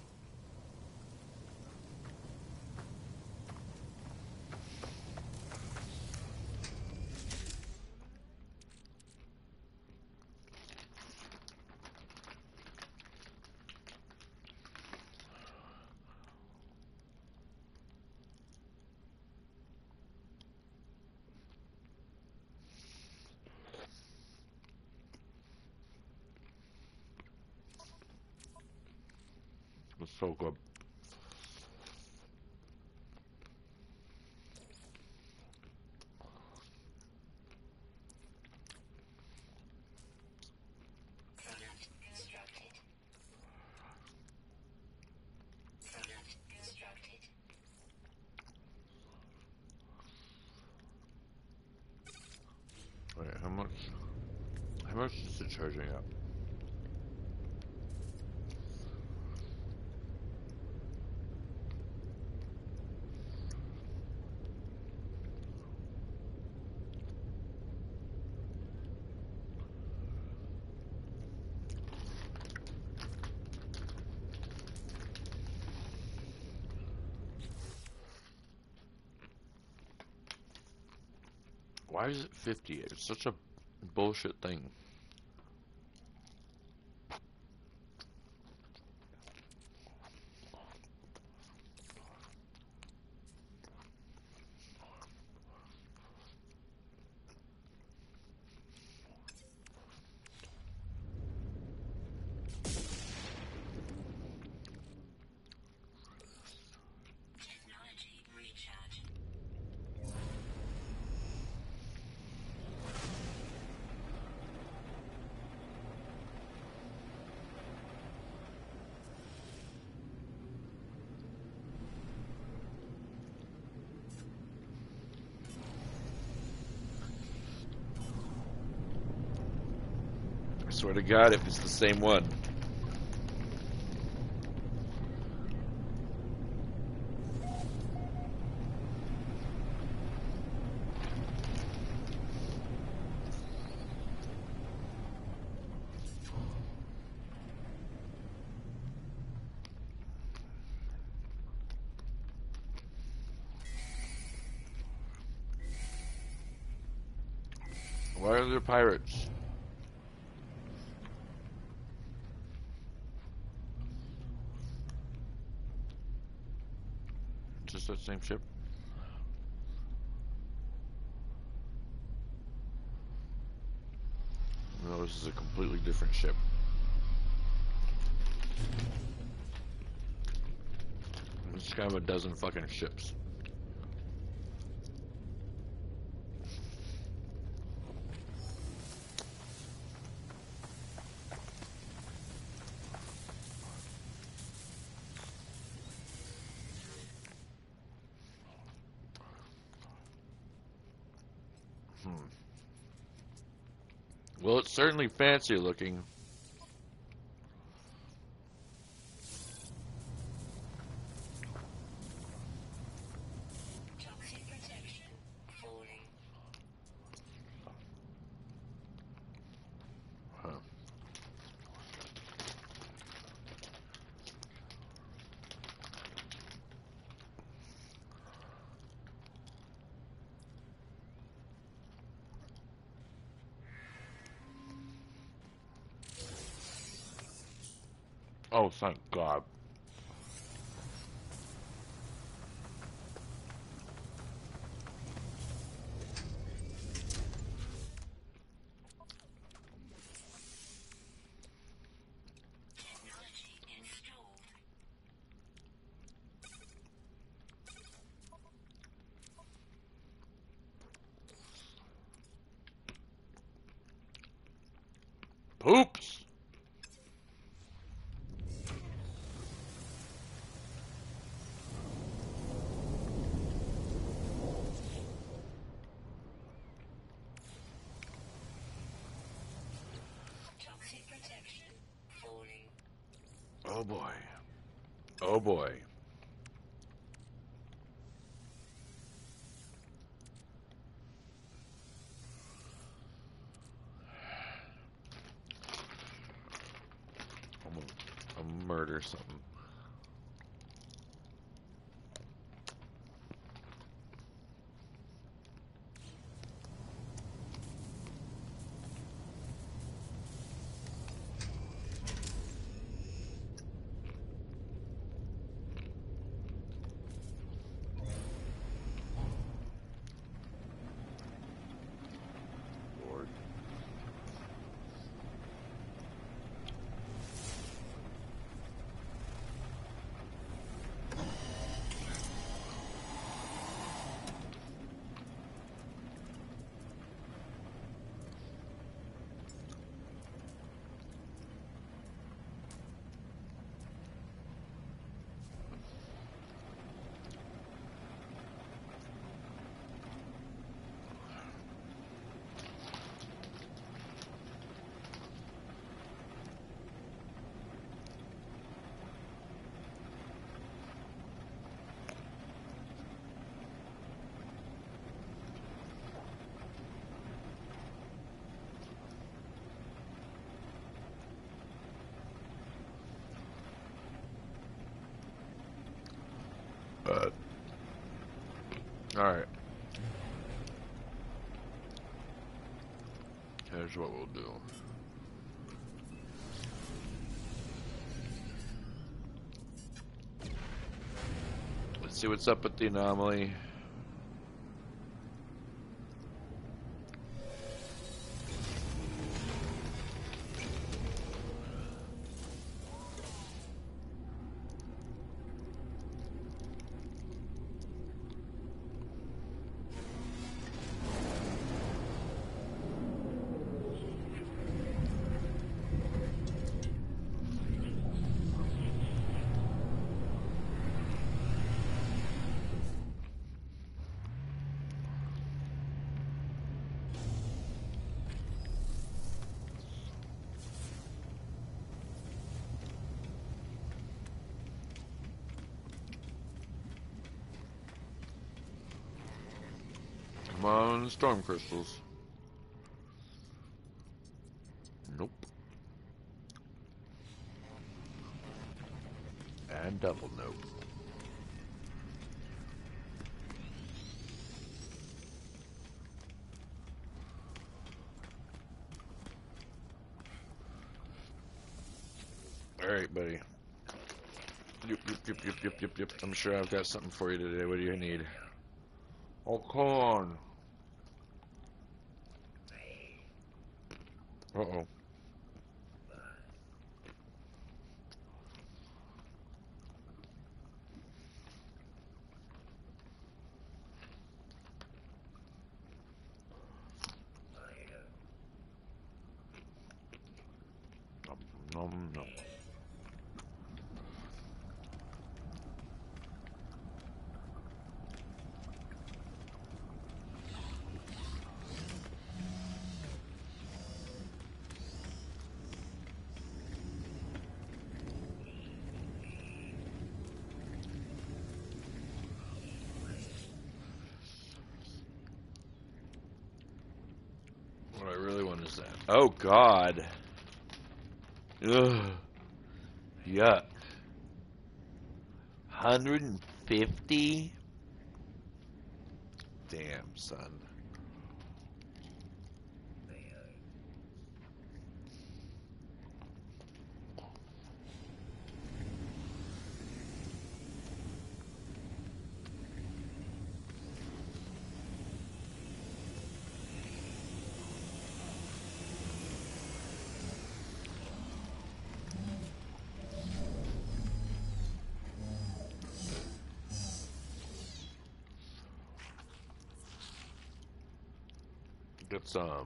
Speaker 1: It's so good.
Speaker 2: Product constructed. Product constructed.
Speaker 1: Wait, how much? How much is it charging up? Why is it fifty? It's such a bullshit thing.
Speaker 2: Technology recharge.
Speaker 1: I swear to God, if it's the same one. Why are there pirates? Just that same ship? No, this is a completely different ship. It's kind of a dozen fucking ships. Hmm. Well, it's certainly fancy looking.
Speaker 2: Toxic protection. Falling.
Speaker 1: Huh. Oh, thank God.
Speaker 2: Technology installed.
Speaker 1: Poops!
Speaker 2: Toxic protection. Falling.
Speaker 1: Oh boy. Oh boy. or something. Lord. Uh, Alright. Here's what we'll do. Let's see what's up with the anomaly. Come on, storm crystals. Nope. And double nope. Alright, buddy. Yep, yep, yep, yep, yep, yep, yep. I'm sure I've got something for you today. What do you need? Oh, come on. Uh-oh. Nom, nom, nom. What I really want is that. Oh, God. Ugh. Yuck. one hundred fifty? Damn, son. Get some.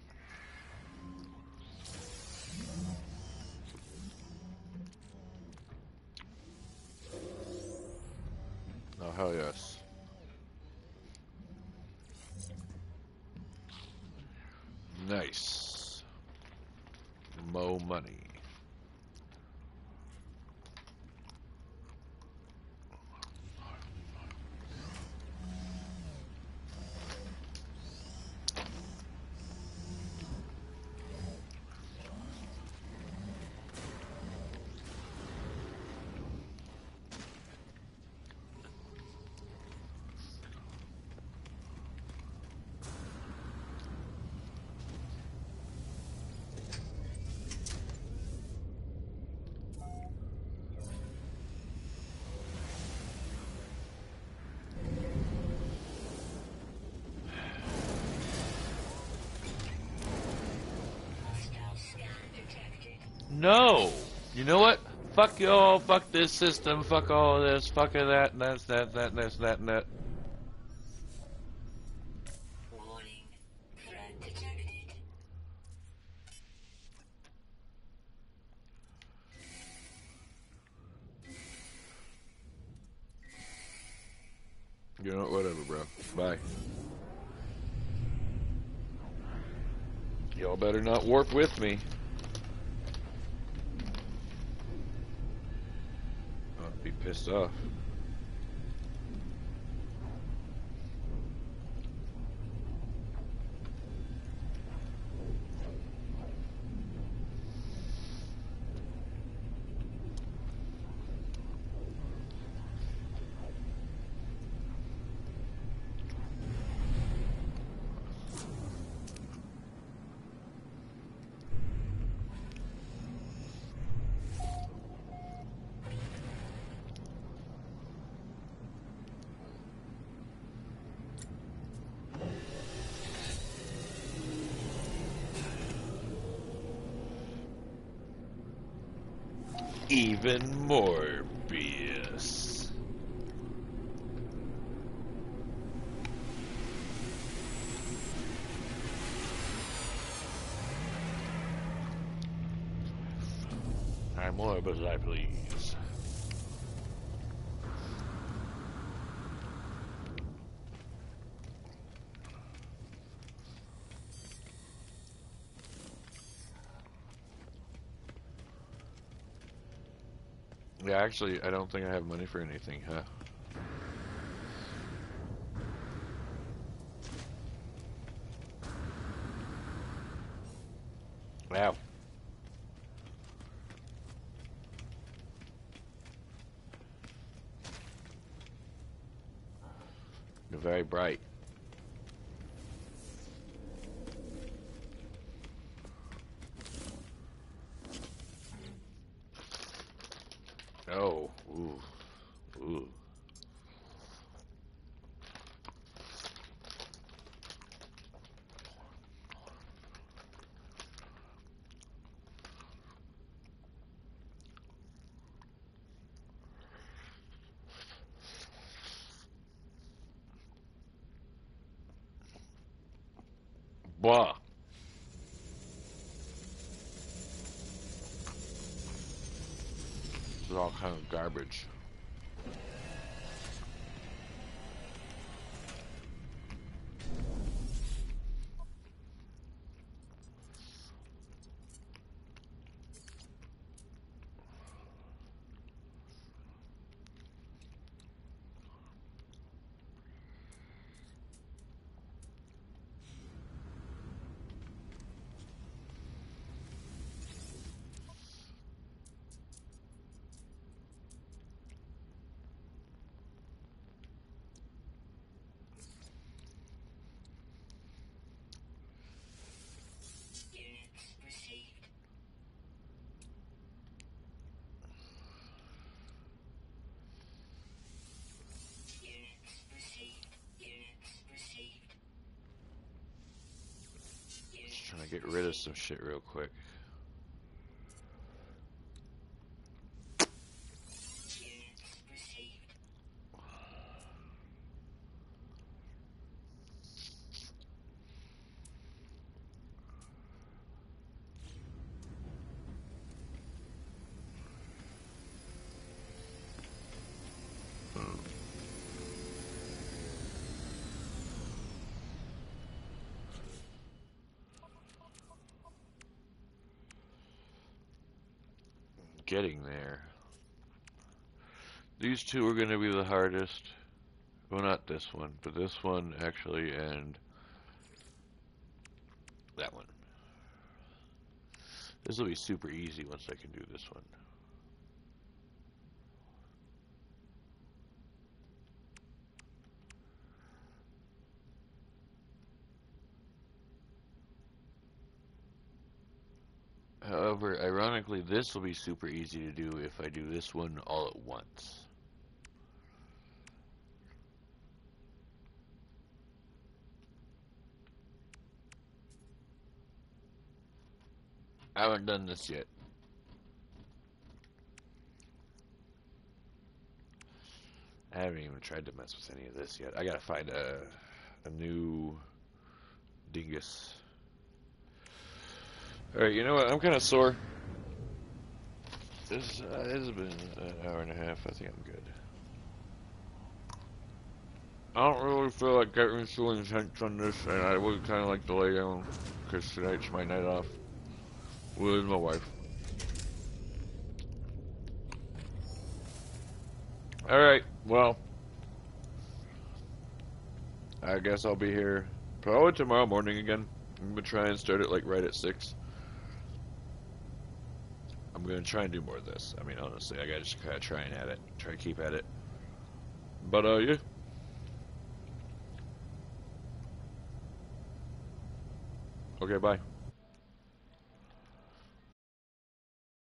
Speaker 1: Oh, hell yes. Nice. Mo money. No! You know what? Fuck y'all, fuck this system, fuck all this, fuck that, and that's that, that, and that's that, and that.
Speaker 2: Warning. Threat detected.
Speaker 1: You know, whatever, bro. Bye. Y'all better not warp with me. I'll be pissed off. Even more B S. I'm more as I please. Yeah, actually, I don't think I have money for anything, huh? Wow. You're very bright. Oh, ooh, ooh. Blah. This is all kind of garbage.
Speaker 2: Units received. Units received. Units received.
Speaker 1: Just trying to get rid of some shit real quick.
Speaker 2: Units received.
Speaker 1: Getting there. These two are going to be the hardest. Well, not this one, but this one actually, and that one. This will be super easy once I can do this one. However, ironically, this will be super easy to do if I do this one all at once. I haven't done this yet. I haven't even tried to mess with any of this yet. I gotta find a a new dingus. Alright, you know what? I'm kind of sore. This, uh, this has been an hour and a half. I think I'm good. I don't really feel like getting too intense on this, and I would kind of like to lay down, because tonight's my night off with my wife. Alright, well, I guess I'll be here probably tomorrow morning again. I'm gonna try and start it like right at six. I'm gonna try and do more of this. I mean, honestly, I gotta just kind of try and at it, try to keep at it. But uh, yeah. Okay, bye.